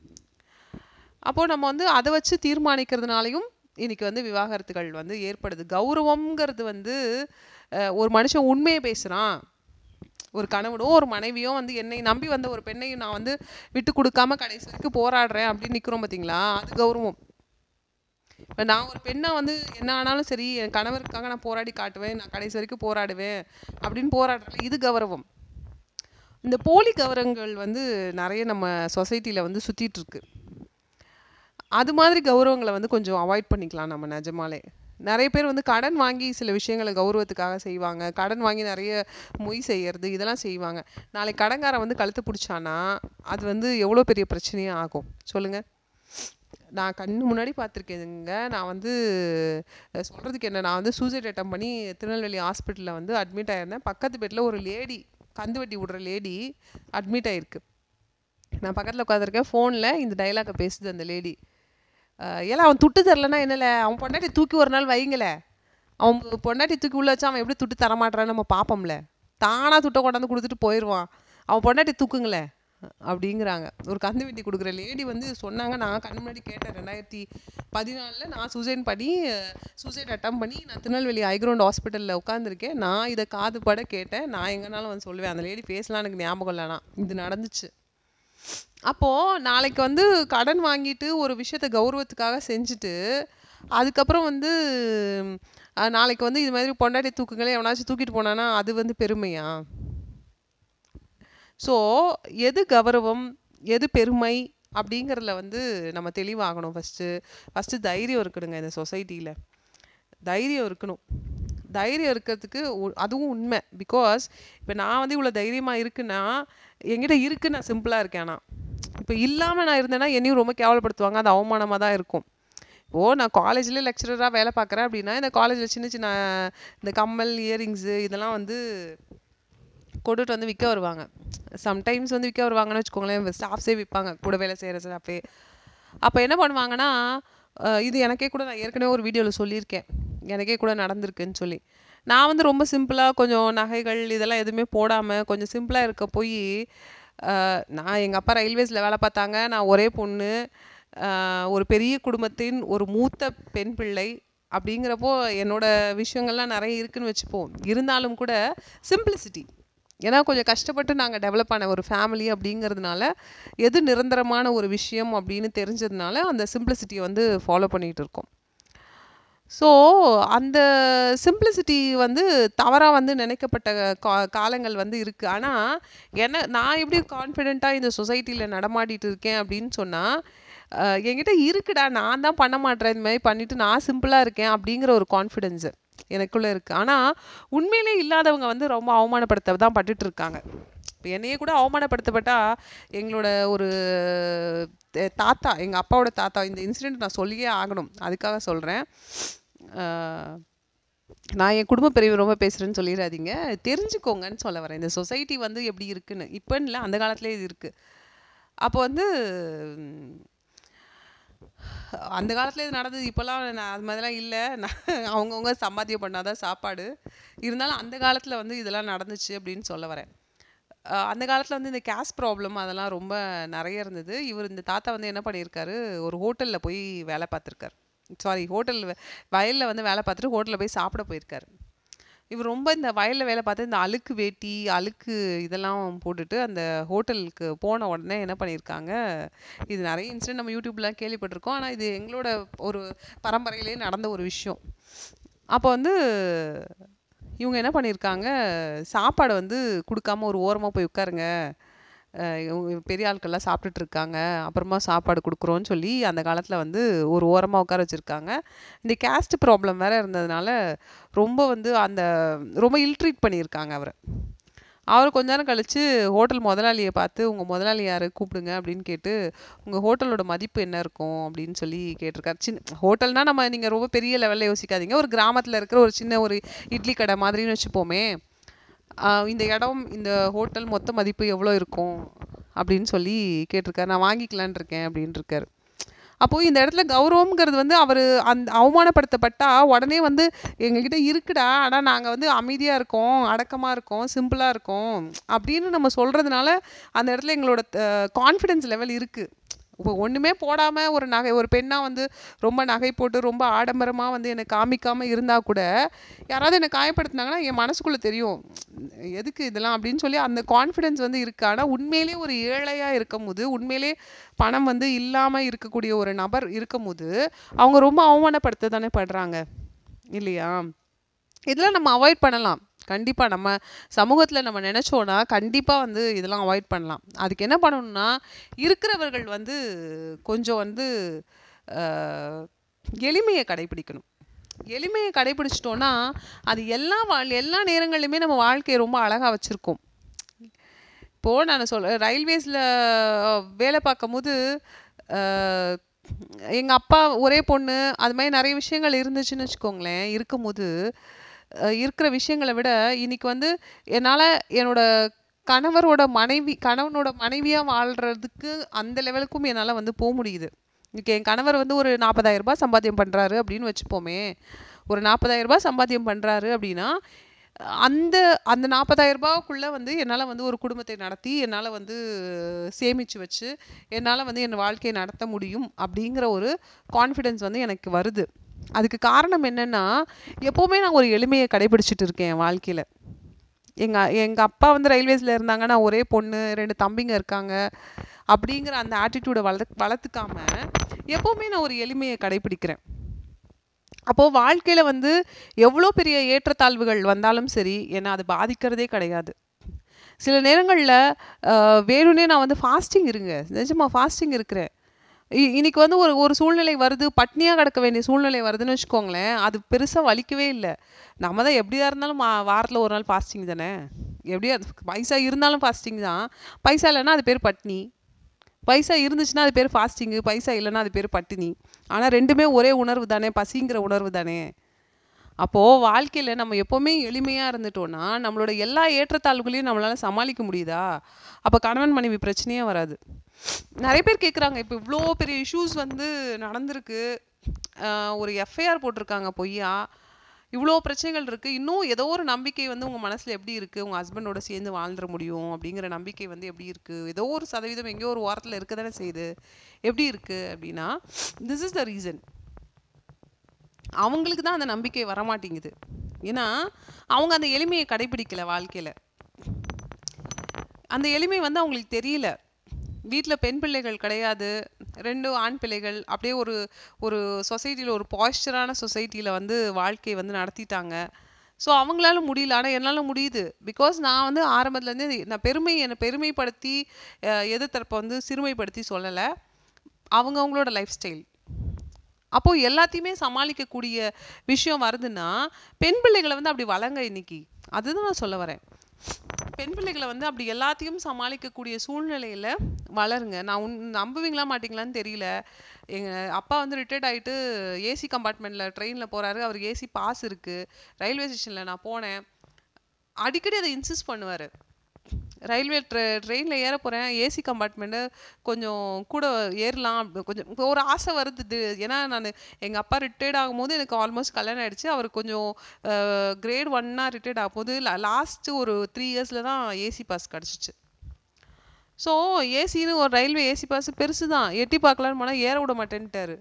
அப்போது நம்ம வந்து அதை வச்சு தீர்மானிக்கிறதுனாலையும் இன்றைக்கி வந்து விவாகரத்துகள் வந்து ஏற்படுது. கௌரவம்ங்கிறது வந்து ஒரு மனுஷன் உண்மையை பேசுகிறான், ஒரு கணவனோ ஒரு மனைவியோ வந்து என்னை நம்பி வந்த ஒரு பெண்ணையும் நான் வந்து விட்டு கொடுக்காம கடைசி வரைக்கும் போராடுறேன் அப்படின்னு நிற்கிறோம் பார்த்தீங்களா, அது கௌரவம். இப்போ நான் ஒரு பெண்ணாக வந்து என்ன ஆனாலும் சரி என் கணவருக்காக நான் போராடி காட்டுவேன், நான் கடைசி வரைக்கும் போராடுவேன் அப்படின்னு போராடுறேன், இது கௌரவம். இந்த போலி கௌரவங்கள் வந்து நிறைய நம்ம சொசைட்டியில் வந்து சுற்றிட்டு இருக்கு. அது மாதிரி கௌரவங்களை வந்து கொஞ்சம் அவாய்ட் பண்ணிக்கலாம் நம்ம நிஜமாலே. நிறைய பேர் வந்து கடன் வாங்கி சில விஷயங்களை கௌரவத்துக்காக செய்வாங்க. கடன் வாங்கி நிறைய மொய் செய்யறது இதெல்லாம் செய்வாங்க. நாளைக்கு கடன்காரன் வந்து கழுத்து பிடிச்சானா அது வந்து எவ்வளோ பெரிய பிரச்சனையாக ஆகும் சொல்லுங்கள். நான் கண்ணு முன்னாடி பார்த்துருக்கேங்க. நான் வந்து சொல்கிறதுக்கு என்ன, நான் வந்து சூசைட் அட்டம் பண்ணி திருநெல்வேலி ஹாஸ்பிட்டலில் வந்து அட்மிட் ஆகிருந்தேன். பக்கத்து பெட்டில் ஒரு லேடி, கந்து வட்டி விடுற லேடி அட்மிட் ஆகிருக்கு. நான் பக்கத்தில் உட்காந்துருக்கேன். ஃபோனில் இந்த டைலாக்கை பேசுது அந்த லேடி. ஏன்னா அவன் துட்டு தரலன்னா என்னல, அவன் பொண்டாட்டி தூக்கி ஒரு நாள் வைங்களே, அவன் பொண்டாட்டி தூக்கி உள்ள வச்சா அவன் எப்படி துட்டு தரமாட்டான்னு நம்ம பார்ப்போம்ல. தானாக துட்டை கொண்டாந்து கொடுத்துட்டு போயிடுவான். அவன் பொண்டாட்டி தூக்குங்களே அப்படிங்கிறாங்க. ஒரு கந்து வெட்டி கொடுக்குற லேடி வந்து சொன்னாங்க. நான் கண்ணு முன்னாடி கேட்டேன். 2014 நான் சூசைட் அட்டம் பண்ணி நான் திருநெல்வேலி ஹைக்ரவுண்ட் ஹாஸ்பிட்டலில் உட்காந்துருக்கேன். நான் இதை காது பட கேட்டேன். நான் எங்கனாலும் வந்து சொல்லுவேன். அந்த லேடி பேசலாம் எனக்கு ஞாபகம் இல்லைனா இது நடந்துச்சு. அப்போது நாளைக்கு வந்து கடன் வாங்கிட்டு ஒரு விஷயத்தை கௌரவத்துக்காக செஞ்சுட்டு அதுக்கப்புறம் வந்து நாளைக்கு வந்து இது மாதிரி பொண்டாட்டி தூக்குங்களே எவனாச்சும் தூக்கிட்டு போனானா அது வந்து பெருமையா? ஸோ எது கௌரவம் எது பெருமை அப்படிங்கிறதுல வந்து நம்ம தெளிவாகணும். ஃபஸ்ட்டு தைரியம் இருக்கணுங்க. இந்த சொசைட்டியில் தைரியம் இருக்கணும். தைரியம் இருக்கிறதுக்கு அதுவும் உண்மை. பிகாஸ் இப்போ நான் வந்து இவ்வளோ தைரியமாக இருக்குன்னா என்கிட்ட இருக்கு, நான் சிம்பிளாக இருக்கேன். ஆனால் இப்போ இல்லாமல் நான் இருந்தேன்னா என்னையும் ரொம்ப கேவலப்படுத்துவாங்க. அது அவமானமாக தான் இருக்கும். இப்போது நான் காலேஜில் லெக்சரராக வேலை பார்க்குறேன் அப்படின்னா இந்த காலேஜில் சின்ன சின்ன இந்த கம்மல் இயரிங்ஸு இதெல்லாம் வந்து கொண்டுட்டு வந்து விற்க வருவாங்க. சம்டைம்ஸ் வந்து விற்க வருவாங்கன்னு வச்சுக்கோங்களேன். ஸ்டாஃப்ஸே விற்பாங்க, கூட வேலை செய்கிற ஸ்டாஃபே. அப்போ என்ன பண்ணுவாங்கன்னா, இது எனக்கே கூட நான் ஏற்கனவே ஒரு வீடியோவில் சொல்லியிருக்கேன், எனக்கே கூட நடந்திருக்குன்னு சொல்லி. நான் வந்து ரொம்ப சிம்பிளாக கொஞ்சம் நகைகள் இதெல்லாம் எதுவுமே போடாமல் கொஞ்சம் சிம்பிளாக இருக்க போய் நான் எங்கள் அப்பா ரயில்வேஸில் வேலை பார்த்தாங்க. நான் ஒரே பொண்ணு, ஒரு பெரிய குடும்பத்தின் ஒரு மூத்த பெண் பிள்ளை. அப்படிங்கிறப்போ என்னோட விஷயங்கள்லாம் நிறைய இருக்குதுன்னு வச்சுப்போம். இருந்தாலும் கூட சிம்பிளிசிட்டி, ஏன்னா கொஞ்சம் கஷ்டப்பட்டு நாங்கள் டெவலப் ஆன ஒரு ஃபேமிலி அப்படிங்கிறதுனால எது நிரந்தரமான ஒரு விஷயம் அப்படின்னு தெரிஞ்சதுனால அந்த சிம்பிளிசிட்டியை வந்து ஃபாலோ பண்ணிகிட்டு இருக்கோம். ஸோ அந்த சிம்பிளிசிட்டி வந்து தவறாக வந்து நினைக்கப்பட்ட காலங்கள் வந்து இருக்குது. ஆனால் நான் எப்படி கான்ஃபிடெண்ட்டாக இந்த சொசைட்டியில் நடமாடிட்டு இருக்கேன் அப்படின்னு சொன்னால், என்கிட்ட இருக்குடா, நான் தான் பண்ண மாட்டேன், இந்த மாதிரி பண்ணிவிட்டு நான் சிம்பிளாக இருக்கேன் அப்படிங்கிற ஒரு கான்ஃபிடென்ஸு எனக்குள்ளே இருக்குது. ஆனால் உண்மையிலே இல்லாதவங்க வந்து ரொம்ப அவமானப்படுத்த தான் பட்டுட்டு இருக்காங்க. இப்போ என்னையே கூட அவமானப்படுத்தப்பட்டால் எங்களோட ஒரு தாத்தா, எங்கள் அப்பாவோட தாத்தா, இந்த இன்சிடெண்ட் நான் சொல்லியே ஆகணும், அதுக்காக சொல்கிறேன். நான் என் குடும்ப பிரிவு ரொம்ப பேசுகிறேன்னு சொல்லிடாதீங்க, தெரிஞ்சுக்கோங்கன்னு சொல்ல வரேன். இந்த சொசைட்டி வந்து எப்படி இருக்குன்னு இப்போன்னு இல்லை, அந்த காலத்துலேயே இது இருக்குது. அப்போ வந்து அந்த காலத்தில் இது நடந்தது. இப்போல்லாம் அது மாதிரிலாம் இல்லை. அவங்கவுங்க சம்பாத்தியம் பண்ணாதான் சாப்பாடு. இருந்தாலும் அந்த காலத்தில் வந்து இதெல்லாம் நடந்துச்சு அப்படின்னு சொல்ல வரேன். அந்த காலத்தில் வந்து இந்த கேஸ் ப்ராப்ளம் அதெல்லாம் ரொம்ப நிறைய இருந்தது. இந்த தாத்தா வந்து என்ன பண்ணியிருக்காரு, ஒரு ஹோட்டலில் போய் வேலை பார்த்துருக்காரு. ஹோட்டல் வயலில் வந்து வேலை பார்த்துட்டு ஹோட்டலில் போய் சாப்பிட போயிருக்காரு. இவர் ரொம்ப இந்த வயலில் வேலை பார்த்து இந்த அழுக்கு வேட்டி அழுக்கு இதெல்லாம் போட்டுட்டு அந்த ஹோட்டலுக்கு போன உடனே என்ன பண்ணியிருக்காங்க, இது நிறைய இன்சிடென்ட் நம்ம யூடியூப்லாம் கேள்விப்பட்டிருக்கோம். ஆனால் இது எங்களோட ஒரு பரம்பரையிலே நடந்த ஒரு விஷயம். அப்போ வந்து இவங்க என்ன பண்ணியிருக்காங்க, சாப்பாடை வந்து கொடுக்காம ஒரு ஓரமாக போய் உட்காருங்க, பெரிய ஆட்கள்லாம் சாப்பிட்டுட்டு இருக்காங்க, அப்புறமா சாப்பாடு கொடுக்குறோன்னு சொல்லி அந்த காலத்தில் வந்து ஒரு ஓரமாக உட்கார வச்சுருக்காங்க. இந்த கேஸ்ட் ப்ராப்ளம் வேறு இருந்ததுனால ரொம்ப வந்து ரொம்ப இல்ட்ரீட் பண்ணியிருக்காங்க அவரை. அவர் கொஞ்ச நேரம் கழித்து ஹோட்டல் முதலாளியை பார்த்து, உங்கள் முதலாளி யார் கூப்பிடுங்க அப்படின்னு கேட்டு, உங்கள் ஹோட்டலோட மதிப்பு என்ன இருக்கும் அப்படின்னு சொல்லி கேட்டிருக்காரு. ஹோட்டல்னால் நீங்கள் ரொம்ப பெரிய லெவலில் யோசிக்காதீங்க, ஒரு கிராமத்தில் இருக்கிற ஒரு சின்ன ஒரு இட்லி கடை மாதிரின்னு வச்சுப்போமே. இந்த இடம், இந்த ஹோட்டல் மொத்த மதிப்பு எவ்வளோ இருக்கும் அப்படின்னு சொல்லி கேட்டிருக்காரு. நான் வாங்கிக்கலான் இருக்கேன் அப்படின்னு இருக்காரு. அப்போது இந்த இடத்துல கௌரவம்ங்கிறது வந்து அவர் அந்த அவமானப்படுத்தப்பட்டா உடனே வந்து எங்ககிட்ட இருக்குடா, ஆனால் நாங்கள் வந்து அமைதியாக இருக்கோம், அடக்கமாக இருக்கோம், சிம்பிளாக இருக்கோம் அப்படின்னு நம்ம சொல்கிறதுனால அந்த இடத்துல எங்களோட கான்ஃபிடென்ஸ் லெவல் இருக்குது. இப்போ ஒன்றுமே போடாமல் ஒரு பெண்ணாக வந்து ரொம்ப நகை போட்டு ரொம்ப ஆடம்பரமாக வந்து என்னை காமிக்காமல் இருந்தால் கூட யாராவது என்னை காயப்படுத்தினாங்கன்னா என் மனசுக்குள்ளே தெரியும் எதுக்கு இதெல்லாம் அப்படின்னு சொல்லி அந்த கான்ஃபிடென்ஸ் வந்து இருக்குது. ஆனால் உண்மையிலே ஒரு ஏழையாக இருக்கும் போது, உண்மையிலே பணம் வந்து இல்லாமல் இருக்கக்கூடிய ஒரு நபர் இருக்கும் போது அவங்க ரொம்ப அவமானப்படுத்த தானே படுறாங்க இல்லையா? இதெல்லாம் நம்ம அவாய்ட் பண்ணலாம். கண்டிப்பாக நம்ம சமூகத்தில் நம்ம நினச்சோன்னா கண்டிப்பாக வந்து இதெல்லாம் அவாய்ட் பண்ணலாம். அதுக்கு என்ன பண்ணணும்னா, இருக்கிறவர்கள் வந்து கொஞ்சம் வந்து எளிமையை கடைபிடிக்கணும். எளிமையை கடைபிடிச்சிட்டோன்னா அது எல்லா நேரங்கள்லையுமே நம்ம வாழ்க்கையை ரொம்ப அழகாக வச்சுருக்கோம். இப்போது நான் ரயில்வேஸில் வேலை பார்க்கும்போது எங்கள் அப்பா ஒரே பொண்ணு அது மாதிரி நிறைய விஷயங்கள் இருந்துச்சுன்னு வச்சுக்கோங்களேன். இருக்கும்போது இருக்கிற விஷயங்களை விட இன்னைக்கு வந்து என்னால் என்னோட கணவனோட மனைவியாக வாழ்கிறதுக்கு அந்த லெவலுக்கும் என்னால் வந்து போக முடியுது. இன்னைக்கு என் கணவர் வந்து ஒரு 40,000 ரூபாய் சம்பாத்தியம் பண்ணுறாரு அப்படின்னு வச்சுப்போமே. ஒரு 40,000 ரூபாய் சம்பாத்தியம் பண்ணுறாரு அப்படின்னா அந்த அந்த 40,000 ரூபாய்க்குள்ளே வந்து என்னால் வந்து ஒரு குடும்பத்தை நடத்தி என்னால் வந்து சேமித்து வச்சு என்னால் வந்து என் வாழ்க்கையை நடத்த முடியும் அப்படிங்கிற ஒரு கான்ஃபிடென்ஸ் வந்து எனக்கு வருது. அதுக்கு காரணம் என்னென்னா, எப்போவுமே நான் ஒரு எளிமையை கடைபிடிச்சிட்டு இருக்கேன் என் வாழ்க்கையில். எங்கள் அப்பா வந்து ரயில்வேஸில் இருந்தாங்க, நான் ஒரே பொண்ணு, 2 தம்பிங்க இருக்காங்க அப்படிங்கிற அந்த ஆட்டிடியூடை வளர்த்துக்காம எப்போவுமே நான் ஒரு எளிமையை கடைபிடிக்கிறேன். அப்போது வாழ்க்கையில் வந்து எவ்வளோ பெரிய ஏற்றத்தாழ்வுகள் வந்தாலும் சரி என்னை அது பாதிக்கிறதே கிடையாது. சில நேரங்களில் வேணும்னே நான் வந்து ஃபாஸ்டிங் நிஜமாக ஃபாஸ்டிங் இருக்கிறேன். இன்னைக்கு வந்து ஒரு சூழ்நிலை வருது, பட்னியாக கிடக்க வேண்டிய சூழ்நிலை வருதுன்னு வச்சுக்கோங்களேன். அது பெருசாக வலிக்கவே இல்லை. நம்ம தான் எப்படியா இருந்தாலும் வாரத்தில் ஒரு நாள் ஃபாஸ்டிங் தானே. எப்படியா பைசா இருந்தாலும் ஃபாஸ்டிங் தான். பைசா இல்லைன்னா அது பேர் பட்னி. பைசா இருந்துச்சுன்னா அது பேர் ஃபாஸ்டிங்கு, பைசா இல்லைன்னா அது பேர் பட்டினி. ஆனால் ரெண்டுமே ஒரே உணர்வு தானே, பசிங்கிற உணர்வு தானே. அப்போது வாழ்க்கையில் நம்ம எப்போவுமே எளிமையாக இருந்துட்டோன்னா நம்மளோட எல்லா ஏற்றத்தாழ்வுகளையும் நம்மளால் சமாளிக்க முடியுதா? அப்போ கணவன் மனைவி பிரச்சனையே வராது. நிறைய பேர் கேட்குறாங்க, இப்போ இவ்வளோ பெரிய இஷ்யூஸ் வந்து நடந்திருக்கு, ஒரு எஃப்ஐஆர் போட்டிருக்காங்க பொய்யா, இவ்வளோ பிரச்சனைகள் இருக்குது, இன்னும் ஏதோ ஒரு நம்பிக்கை வந்து உங்கள் மனசில் எப்படி இருக்குது, உங்கள் ஹஸ்பண்டோட சேர்ந்து வாழ்ந்துட முடியும் அப்படிங்கிற நம்பிக்கை வந்து எப்படி இருக்குது, ஏதோ ஒரு சதவீதம் எங்கேயோ ஒரு வாரத்தில் இருக்க தானே செய்யுது, எப்படி இருக்குது அப்படின்னா, திஸ் இஸ் த ரீசன். அவங்களுக்கு தான் அந்த நம்பிக்கை வரமாட்டேங்குது. ஏன்னா அவங்க அந்த எளிமையை கடைபிடிக்கல வாழ்க்கையில். அந்த எளிமை வந்து அவங்களுக்கு தெரியல. வீட்டில் பெண் பிள்ளைகள் கிடையாது, 2 ஆண் பிள்ளைகள், அப்படியே ஒரு சொசைட்டியில், ஒரு பாய்ஸ்டரான சொசைட்டியில் வந்து வாழ்க்கையை வந்து நடத்திட்டாங்க. ஸோ அவங்களால முடியல, ஆனால் என்னால் முடியுது. பிகாஸ் நான் வந்து ஆரம்பத்துலேருந்தே நான் என்னை பெருமைப்படுத்தி எதிர்த்தரப்பை வந்து சிறுமைப்படுத்தி சொல்லலை. அவங்களோட லைஃப் ஸ்டைல். அப்போது எல்லாத்தையுமே சமாளிக்கக்கூடிய விஷயம் வருதுன்னா பெண் பிள்ளைகளை வந்து அப்படி வளங்க இன்னைக்கு. அதுதான் நான் சொல்ல வரேன். பெண் பிள்ளைகளை வந்து அப்படி எல்லாத்தையும் சமாளிக்கக்கூடிய சூழ்நிலையில் வளருங்க. நான் நம்புவீங்களா மாட்டிங்களான்னு தெரியல. எங்கள் அப்பா வந்து ரிட்டையர்ட் ஆகிட்டு ஏசி கம்பார்ட்மெண்ட்டில் ட்ரெயினில் போகிறாரு. அவருக்கு ஏசி பாஸ் இருக்குது. ரயில்வே ஸ்டேஷனில் நான் போனேன், அடிக்கடி அதை இன்சிஸ்ட் பண்ணுவார். ரயில்வே ட்ரெயினில் ஏற போகிறேன், ஏசி கம்பார்ட்மெண்ட்டு கொஞ்சம் கூட ஏறலாம், கொஞ்சம் ஒரு ஆசை வருது. ஏன்னா நான் எங்கள் அப்பா ரிட்டையர்ட் ஆகும்போது எனக்கு ஆல்மோஸ்ட் கல்யாணம் ஆகிடுச்சு. அவர் கொஞ்சம் கிரேட் 1 ரிட்டையர்ட் ஆகும்போது லாஸ்ட்டு ஒரு 3 இயர்ஸில் தான் ஏசி பாஸ் கிடச்சிச்சு. ஸோ ஏசின்னு ஒரு ரயில்வே ஏசி பாஸ் பெருசு தான், எட்டி பார்க்கலான்னு போனால் ஏற விட மாட்டேன்ட்டார்.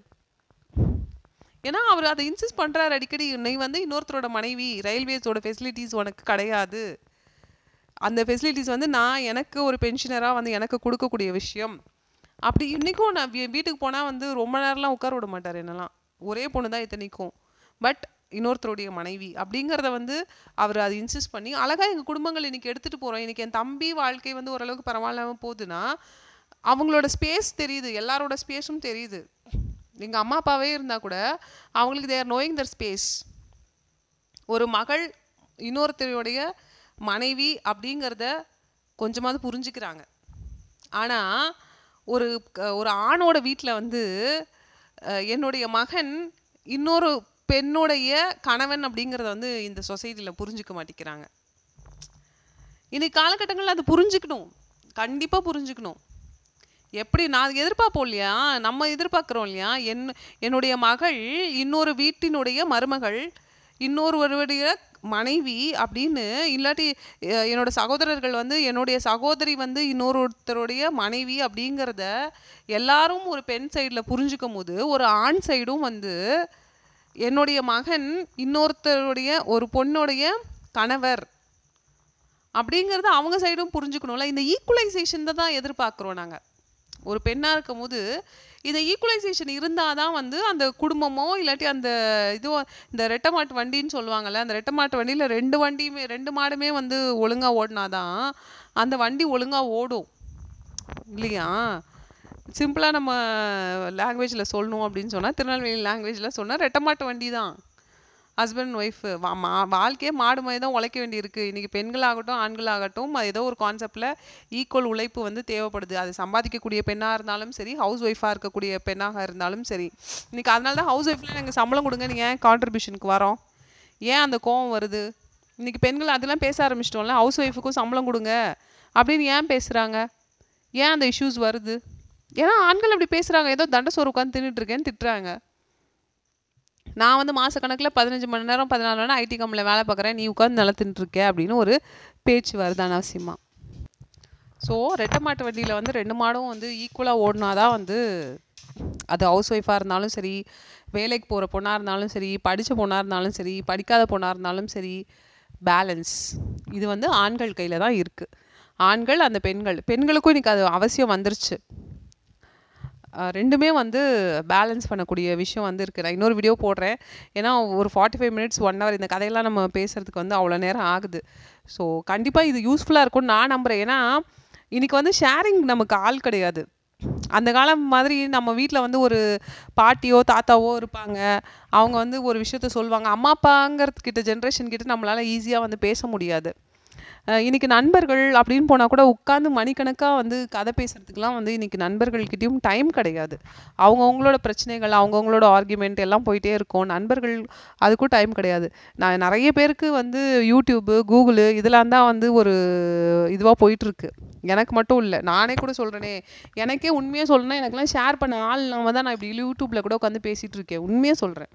ஏன்னா அவர் அதை இன்சிஸ்ட் பண்ணுறாரு அடிக்கடி, நீ வந்து இன்னொருத்தரோட மனைவி, ரயில்வேஸோட ஃபெசிலிட்டிஸ் உனக்கு கிடையாது, அந்த ஃபெசிலிட்டிஸ் வந்து நான் எனக்கு ஒரு பென்ஷனராக வந்து எனக்கு கொடுக்கக்கூடிய விஷயம். அப்படி இன்றைக்கும் நான் வீட்டுக்கு போனால் வந்து ரொம்ப நேரம்லாம் உட்கார விட மாட்டார் என்னெல்லாம். ஒரே பொண்ணு தான் இத்தனைக்கும், பட் இன்னொருத்தருடைய மனைவி அப்படிங்கிறத வந்து அவர் அதை இன்சிஸ்ட் பண்ணி அழகாக எங்கள் குடும்பங்கள் இன்றைக்கி எடுத்துகிட்டு போகிறோம். இன்றைக்கி என் தம்பி வாழ்க்கை வந்து ஓரளவுக்கு பரவாயில்லாமல் போகுதுன்னா அவங்களோட ஸ்பேஸ் தெரியுது, எல்லாரோட ஸ்பேஸும் தெரியுது. எங்கள் அம்மா அப்பாவே இருந்தால் கூட அவங்களுக்கு தேர் நோயிங் தர் ஸ்பேஸ். ஒரு மகள் இன்னொருத்தருடைய மனைவி அப்படிங்கிறத கொஞ்சமாவது புரிஞ்சுக்கிறாங்க. ஆனால் ஒரு ஆணோட வீட்டில் வந்து என்னுடைய மகன் இன்னொரு பெண்ணுடைய கணவன் அப்படிங்கிறத வந்து இந்த சொசைட்டியில் புரிஞ்சுக்க மாட்டேங்கிறாங்க. இன்னைக்கு காலகட்டங்களில் அது புரிஞ்சுக்கணும், கண்டிப்பாக புரிஞ்சுக்கணும். எப்படி நான் எதிர்பார்ப்போம் இல்லையா, நம்ம எதிர்பார்க்குறோம் இல்லையா, என்னுடைய மகள் இன்னொரு வீட்டினுடைய மருமகள், இன்னொருவருடைய மனைவி அப்படின்னு, இல்லாட்டி என்னோட சகோதரர்கள் வந்து என்னுடைய சகோதரி வந்து இன்னொருத்தருடைய மனைவி அப்படிங்கிறத எல்லாரும் ஒரு பெண் சைடில் புரிஞ்சுக்கும் போது, ஒரு ஆண் சைடும் வந்து என்னுடைய மகன் இன்னொருத்தருடைய ஒரு பொண்ணுடைய கணவர் அப்படிங்கிறத அவங்க சைடும் புரிஞ்சுக்கணும்ல. இந்த ஈக்குவலைசேஷன் தான் எதிர்பார்க்குறோம் நாங்கள். ஒரு பெண்ணாக இருக்கும் போது இந்த ஈக்குவலைசேஷன் இருந்தால் தான் வந்து அந்த குடும்பமோ இல்லாட்டி அந்த இதுவோ இந்த ரெட்டை மாட்டு வண்டின்னு சொல்லுவாங்கள்ல, அந்த ரெட்டை மாட்டு வண்டியில் 2 மாடுமே வந்து ஒழுங்காக ஓடினாதான் அந்த வண்டி ஒழுங்காக ஓடும் இல்லையா? சிம்பிளாக நம்ம லாங்குவேஜில் சொல்லணும் அப்படின்னு சொன்னால், திருநெல்வேலி லாங்குவேஜில் சொன்னால் ரெட்டை மாட்டு வண்டி தான். ஹஸ்பண்ட் ஒய்ஃபு வாழ்க்கையே மாடு மாதிரி தான் உழைக்க வேண்டியிருக்கு. இன்றைக்கி பெண்களாகட்டும் ஆண்களாகட்டும் ஏதோ ஒரு கான்செப்டில் ஈக்குவல் உழைப்பு வந்து தேவைப்படுது. அது சம்பாதிக்கக்கூடிய பெண்ணாக இருந்தாலும் சரி, ஹவுஸ் ஒய்ஃபாக இருக்கக்கூடிய பெண்ணாக இருந்தாலும் சரி. இன்றைக்கி அதனால தான் ஹவுஸ் ஒய்ஃபில் எனக்கு சம்பளம் கொடுங்க, நீங்கள் ஏன் கான்ட்ரிபியூஷனுக்கு வரோம், ஏன் அந்த கோவம் வருது? இன்றைக்கி பெண்கள் அதெல்லாம் பேச ஆரம்பிச்சிட்டோம்ல, ஹவுஸ் ஒய்ஃபுக்கும் சம்பளம் கொடுங்க அப்படின்னு ஏன் பேசுகிறாங்க? ஏன் அந்த இஷ்யூஸ் வருது? ஏன்னா ஆண்கள் அப்படி பேசுகிறாங்க, ஏதோ தண்டை சோறு உட்காந்து தின்னுட்டுருக்கேன்னு திட்டுறாங்க. நான் வந்து மாதக்கணக்கில் 15 மணி நேரம் 14 மணி நேரம் ஐடி கம்பெனியில் வேலை பார்க்குறேன், நீ உட்காந்து நல்லா தின்னுட்டுருக்க அப்படின்னு ஒரு பேச்சு வருது அனாவசியமாக. ஸோ ரெட்டை மாட்டு வண்டியில் வந்து 2 மாடும் வந்து ஈக்குவலாக ஓடினாதான் வந்து அது ஹவுஸ் ஒய்ஃபாக இருந்தாலும் சரி, வேலைக்கு போகிற பொண்ணாக இருந்தாலும் சரி, படித்த பொண்ணாக இருந்தாலும் சரி, படிக்காத பொண்ணாக இருந்தாலும் சரி, பேலன்ஸ் இது வந்து ஆண்கள் கையில் தான் இருக்குது. ஆண்கள் அந்த பெண்களுக்கும் இன்றைக்கி அது அவசியம் வந்துருச்சு. ரெண்டுமே வந்து பேலன்ஸ் பண்ணக்கூடிய விஷயம் வந்து இருக்குது. நான் இன்னொரு வீடியோ போடுறேன், ஏன்னா ஒரு 45 மினிட்ஸ் 1 ஹவர் இந்த கதையெல்லாம் நம்ம பேசுகிறதுக்கு வந்து அவ்வளோ நேரம் ஆகுது. ஸோ கண்டிப்பாக இது யூஸ்ஃபுல்லாக இருக்கும்னு நான் நம்புகிறேன். ஏன்னா இன்றைக்கி வந்து ஷேரிங் நமக்கு ஆள் கிடையாது. அந்த காலம் மாதிரி நம்ம வீட்டில் வந்து ஒரு பாட்டியோ தாத்தாவோ இருப்பாங்க, அவங்க வந்து ஒரு விஷயத்த சொல்லுவாங்க. அம்மா அப்பாங்கிறதுக்கிட்ட ஜென்ரேஷன் கிட்ட நம்மளால் ஈஸியாக வந்து பேச முடியாது. இன்றைக்கி நண்பர்கள் அப்படின்னு போனால் கூட உட்காந்து மணிக்கணக்காக வந்து கதை பேசுகிறதுக்கெலாம் வந்து இன்றைக்கி நண்பர்கள்கிட்டையும் டைம் கிடையாது. அவங்கவுங்களோட பிரச்சனைகள், அவங்கவுங்களோட ஆர்குமெண்ட் எல்லாம் போயிட்டே இருக்கும். நண்பர்கள் அதுக்கும் டைம் கிடையாது. நான் நிறைய பேருக்கு வந்து யூடியூப்பு, கூகுளு இதெல்லாம் தான் வந்து ஒரு இதுவாக போயிட்டுருக்கு. எனக்கு மட்டும் இல்லை, நானே கூட சொல்கிறேனே, எனக்கே உண்மையாக சொல்லணும்னா எனக்கெல்லாம் ஷேர் பண்ண ஆள் இல்லாமல் தான் நான் இப்படி யூடியூப்பில் கூட உட்காந்து பேசிகிட்டு இருக்கேன். உண்மையாக சொல்கிறேன்,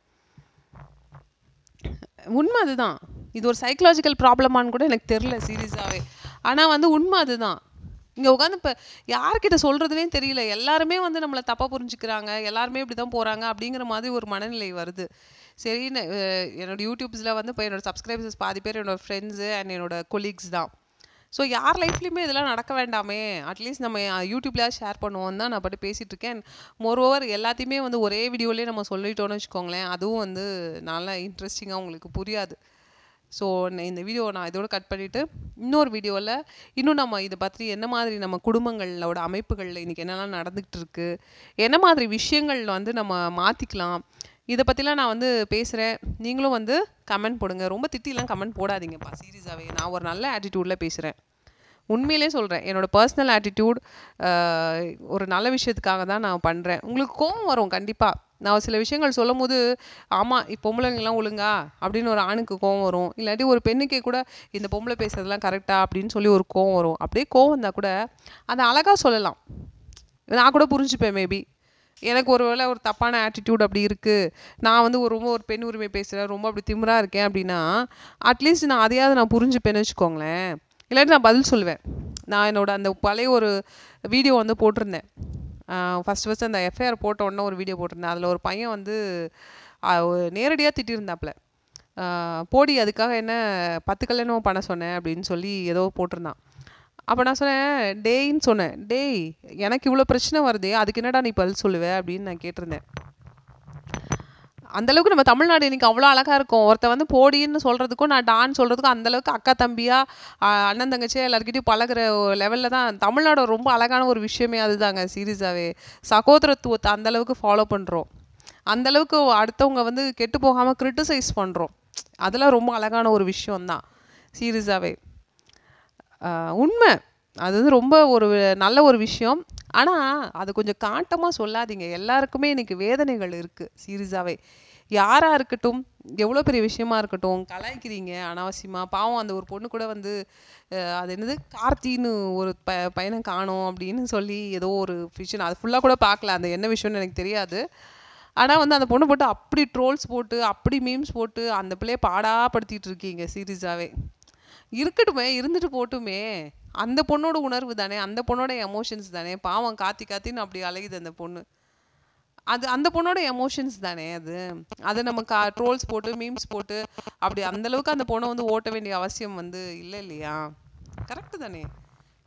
உண்மை அதுதான். இது ஒரு சைக்கலாஜிக்கல் ப்ராப்ளமானு கூட எனக்கு தெரில சீரியஸாகவே. ஆனால் வந்து உண்மை அதுதான். இங்கே உட்காந்து இப்போ யார்கிட்ட சொல்கிறதுனே தெரியல. எல்லாருமே வந்து நம்மளை தப்பாக புரிஞ்சுக்கிறாங்க, எல்லாருமே இப்படி தான் போகிறாங்க அப்படிங்கிற மாதிரி ஒரு மனநிலை வருது. சரின்னு என்னோடய யூடியூப்ஸில் வந்து இப்போ என்னோடய சப்ஸ்கிரைபர்ஸ் பாதி பேர் என்னோடய ஃப்ரெண்ட்ஸு அண்ட் என்னோடய கொலீக்ஸ் தான். ஸோ யார் லைஃப்லையுமே இதெல்லாம் நடக்க வேண்டாமே, அட்லீஸ்ட் நம்ம யூடியூப்லேயே ஷேர் பண்ணுவோம் தான் நான் பாட்டு பேசிகிட்டு இருக்கேன். மோரோவர் எல்லாத்தையுமே வந்து ஒரே வீடியோலேயே நம்ம சொல்லிட்டோன்னு வச்சுக்கோங்களேன், அதுவும் வந்து நல்லா இன்ட்ரெஸ்டிங்காக உங்களுக்கு புரியாது. ஸோ இந்த வீடியோ நான் இதோட கட் பண்ணிவிட்டு இன்னொரு வீடியோவில் இன்னும் நம்ம இதை பற்றி என்ன மாதிரி நம்ம குடும்பங்களோட அமைப்புகளில் இன்றைக்கி என்னெல்லாம் நடந்துக்கிட்டு இருக்குது, என்ன மாதிரி விஷயங்கள் வந்து நம்ம மாற்றிக்கலாம், இதை பற்றிலாம் நான் வந்து பேசுகிறேன். நீங்களும் வந்து கமெண்ட் போடுங்க. ரொம்ப திட்டிலாம் கமெண்ட் போடாதீங்கப்பா, சீரியஸாகவே. நான் ஒரு நல்ல ஆட்டிடியூடில் பேசுகிறேன், உண்மையிலே சொல்கிறேன். என்னோடய பர்சனல் ஆட்டிடியூட் ஒரு நல்ல விஷயத்துக்காக தான் நான் பண்ணுறேன். உங்களுக்கு கோவம் வரும் கண்டிப்பாக. நான் சில விஷயங்கள் சொல்லும் போது, ஆமாம் இப்போ பொம்பளைங்கெல்லாம் ஒழுங்கா அப்படின்னு ஒரு ஆணுக்கு கோவம் வரும். இல்லாட்டி ஒரு பெண்ணுக்கே கூட இந்த பொம்பளை பேசுறதெல்லாம் கரெக்டாக அப்படின்னு சொல்லி ஒரு கோவம் வரும். அப்படியே கோவம் இருந்தால் கூட அதை அழகாக சொல்லலாம், நான் கூட புரிஞ்சுப்பேன். மேபி எனக்கு ஒரு வேளை ஒரு தப்பான ஆட்டிடியூட் அப்படி இருக்குது, நான் வந்து ரொம்ப ஒரு பெண் உரிமை பேசுகிறேன், ரொம்ப அப்படி திமிராக இருக்கேன் அப்படின்னா, அட்லீஸ்ட் நான் அதையாவது நான் புரிஞ்சுப்பேன்னு வச்சுக்கோங்களேன். இல்லாட்டி நான் பதில் சொல்லுவேன். நான் என்னோட அந்த பழைய ஒரு வீடியோ வந்து போட்டிருந்தேன். ஃபஸ்ட்டு அந்த எஃப்ஐஆர் போட்ட உடனே ஒரு வீடியோ போட்டிருந்தேன். அதில் ஒரு பையன் வந்து நேரடியாக திட்டிருந்தாப்புல, போடி அதுக்காக என்ன 10 கல்யாணம் பண்ண சொன்னேன் அப்படின்னு சொல்லி ஏதோ போட்டிருந்தான். அப்போ நான் சொன்னேன், டேய்ன்னு சொன்னேன், டேய் எனக்கு இவ்வளோ பிரச்சனை வருதே, அதுக்கு என்னடா நீ பதில் சொல்லுவேன் அப்படின்னு நான் கேட்டிருந்தேன். அந்தளவுக்கு நம்ம தமிழ்நாடு இன்றைக்கி அவ்வளோ அழகாக இருக்கும். ஒருத்த வந்து போடின்னு சொல்கிறதுக்கும் நான் டான்னு சொல்கிறதுக்கும் அந்தளவுக்கு அக்கா தம்பியாக அண்ணன் தங்கச்சியாக எல்லாருக்கிட்டையும் பழகிற லெவலில் தான் தமிழ்நாடு ரொம்ப அழகான ஒரு விஷயமே அதுதாங்க. சீரியஸாகவே சகோதரத்துவத்தை அந்தளவுக்கு ஃபாலோ பண்ணுறோம், அந்தளவுக்கு அடுத்தவங்க வந்து கெட்டு போகாமல் கிரிட்டிசைஸ் பண்ணுறோம். அதெல்லாம் ரொம்ப அழகான ஒரு விஷயந்தான் சீரியஸாகவே. உண்மை அது வந்து ரொம்ப ஒரு நல்ல ஒரு விஷயம். ஆனால் அது கொஞ்சம் காட்டமாக சொல்லாதீங்க. எல்லாருக்குமே இன்றைக்கி வேதனைகள் இருக்குது சீரியஸாகவே. யாராக இருக்கட்டும், எவ்வளோ பெரிய விஷயமா இருக்கட்டும், கலாய்க்கிறீங்க அனாவசியமாக. பாவம் அந்த ஒரு பொண்ணு கூட வந்து அது என்னது கார்த்தின்னு ஒரு பையனை காணோம் அப்படின்னு சொல்லி ஏதோ ஒரு விஷயம், அது ஃபுல்லாக கூட பார்க்கல, அந்த என்ன விஷயம்னு எனக்கு தெரியாது. ஆனால் வந்து அந்த பொண்ணு போட்டு அப்படி ட்ரோல்ஸ் போட்டு அப்படி மீம்ஸ் போட்டு அந்த பிள்ளையை பாடாப்படுத்திட்டு இருக்கீங்க சீரியஸாகவே. இருக்கட்டுமே, இருந்துட்டு போட்டுமே, அந்த பொண்ணோட உணர்வு தானே, அந்த பொண்ணோட எமோஷன்ஸ் தானே. பாவம் காத்தின்னு அப்படி அலையுது அந்த பொண்ணு, அது அந்த பொண்ணோட எமோஷன்ஸ் தானே. அதை நம்ம ட்ரோல்ஸ் போட்டு மீம்ஸ் போட்டு அப்படி அந்தளவுக்கு அந்த பொண்ணை வந்து ஓட்ட வேண்டிய அவசியம் வந்து இல்லை இல்லையா? கரெக்டு தானே.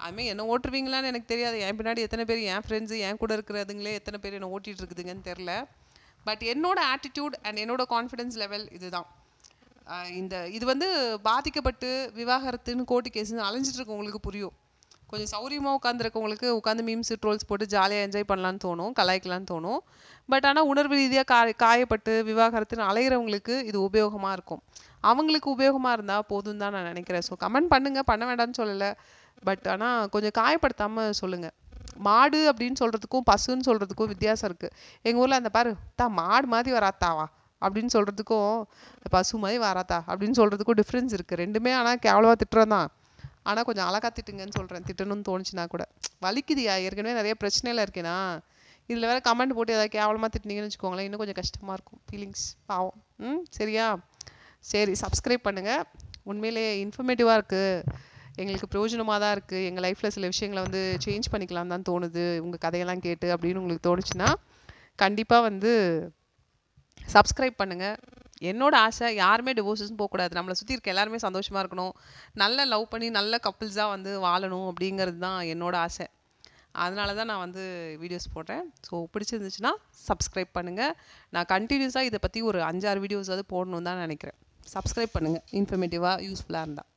அதுமாதிரி என்ன ஓட்டுருவீங்களான்னு எனக்கு தெரியாது. என் பின்னாடி எத்தனை பேர் என் ஃப்ரெண்ட்ஸு என் கூட இருக்கிறதுங்களே எத்தனை பேர் என்ன ஓட்டிகிட்டு இருக்குதுங்கன்னு தெரில. பட் என்னோட ஆட்டிடியூட் அண்ட் என்னோட கான்ஃபிடென்ஸ் லெவல் இதுதான். இது வந்து பாதிக்கப்பட்டு விவாகரத்துன்னு கோர்ட்டு கேஸுன்னு அலைஞ்சிட்டு இருக்கவங்களுக்கு புரியும். கொஞ்சம் சௌரியமாக உட்காந்துருக்கவங்களுக்கு உட்காந்து மீம்ஸ் ட்ரோல்ஸ் போட்டு ஜாலியாக என்ஜாய் பண்ணலான்னு தோணும், கலாய்க்கலான்னு தோணும். பட் ஆனால் உணர்வு ரீதியாக காயப்பட்டு விவாகரத்துன்னு அலையிறவங்களுக்கு இது உபயோகமாக இருக்கும். அவங்களுக்கு உபயோகமாக இருந்தால் போதும் தான் நான் நினைக்கிறேன். ஸோ கமெண்ட் பண்ணுங்கள், பண்ண வேண்டாம்னு சொல்லலை. பட் ஆனால் கொஞ்சம் காயப்படுத்தாமல் சொல்லுங்கள். மாடு அப்படின்னு சொல்கிறதுக்கும் பசுன்னு சொல்கிறதுக்கும் வித்தியாசம் இருக்குது. எங்கள் ஊரில் அந்த பாரு மாடு மாதிரி வராத்தாவா அப்படின்னு சொல்கிறதுக்கும் பசு மாதிரி வராத்தா அப்படின்னு சொல்கிறதுக்கும் டிஃப்ரென்ஸ் இருக்குது. ரெண்டுமே ஆனால் கேவலமாக திட்டுறோம் தான். ஆனால் கொஞ்சம் அழகா திட்டுங்கன்னு சொல்கிறேன். திட்டணும்னு தோணுச்சுன்னா கூட. வலிக்குதியா, ஏற்கனவே நிறைய பிரச்சனையில் இருக்கேனா, இதில் வேறு கமெண்ட் போட்டு ஏதாவது கேவலமாக திட்டினீங்கன்னு வச்சுக்கோங்களேன், இன்னும் கொஞ்சம் கஷ்டமாக இருக்கும். ஃபீலிங்ஸ் பாவம். சரியா? சரி, சப்ஸ்கிரைப் பண்ணுங்கள். உண்மையிலே இன்ஃபர்மேட்டிவாக இருக்குது, எங்களுக்கு பிரயோஜனமாக தான் இருக்குது. எங்கள் லைஃப்பில் சில விஷயங்களை வந்து சேஞ்ச் பண்ணிக்கலாம் தான் தோணுது உங்கள் கதையெல்லாம் கேட்டு அப்படின்னு உங்களுக்கு தோணுச்சுன்னா கண்டிப்பாக வந்து சப்ஸ்கிரைப் பண்ணுங்கள். என்னோட ஆசை யாருமே டிவோர்ஸஸும் போகக்கூடாது. நம்மளை சுற்றி இருக்க எல்லாருமே சந்தோஷமாக இருக்கணும், நல்ல லவ் பண்ணி நல்ல கப்புள்ஸாக வந்து வாழணும் அப்படிங்கிறது தான் என்னோட ஆசை. அதனால தான் நான் வந்து வீடியோஸ் போடுறேன். ஸோ பிடிச்சிருந்துச்சுன்னா சப்ஸ்கிரைப் பண்ணுங்கள். நான் கண்டினியூஸாக இதை பற்றி ஒரு 5-6 வீடியோஸாவது போடணுன்னு தான் நினைக்கிறேன். சப்ஸ்கிரைப் பண்ணுங்கள், இன்ஃபர்மேட்டிவாக யூஸ்ஃபுல்லாக இருந்தால்.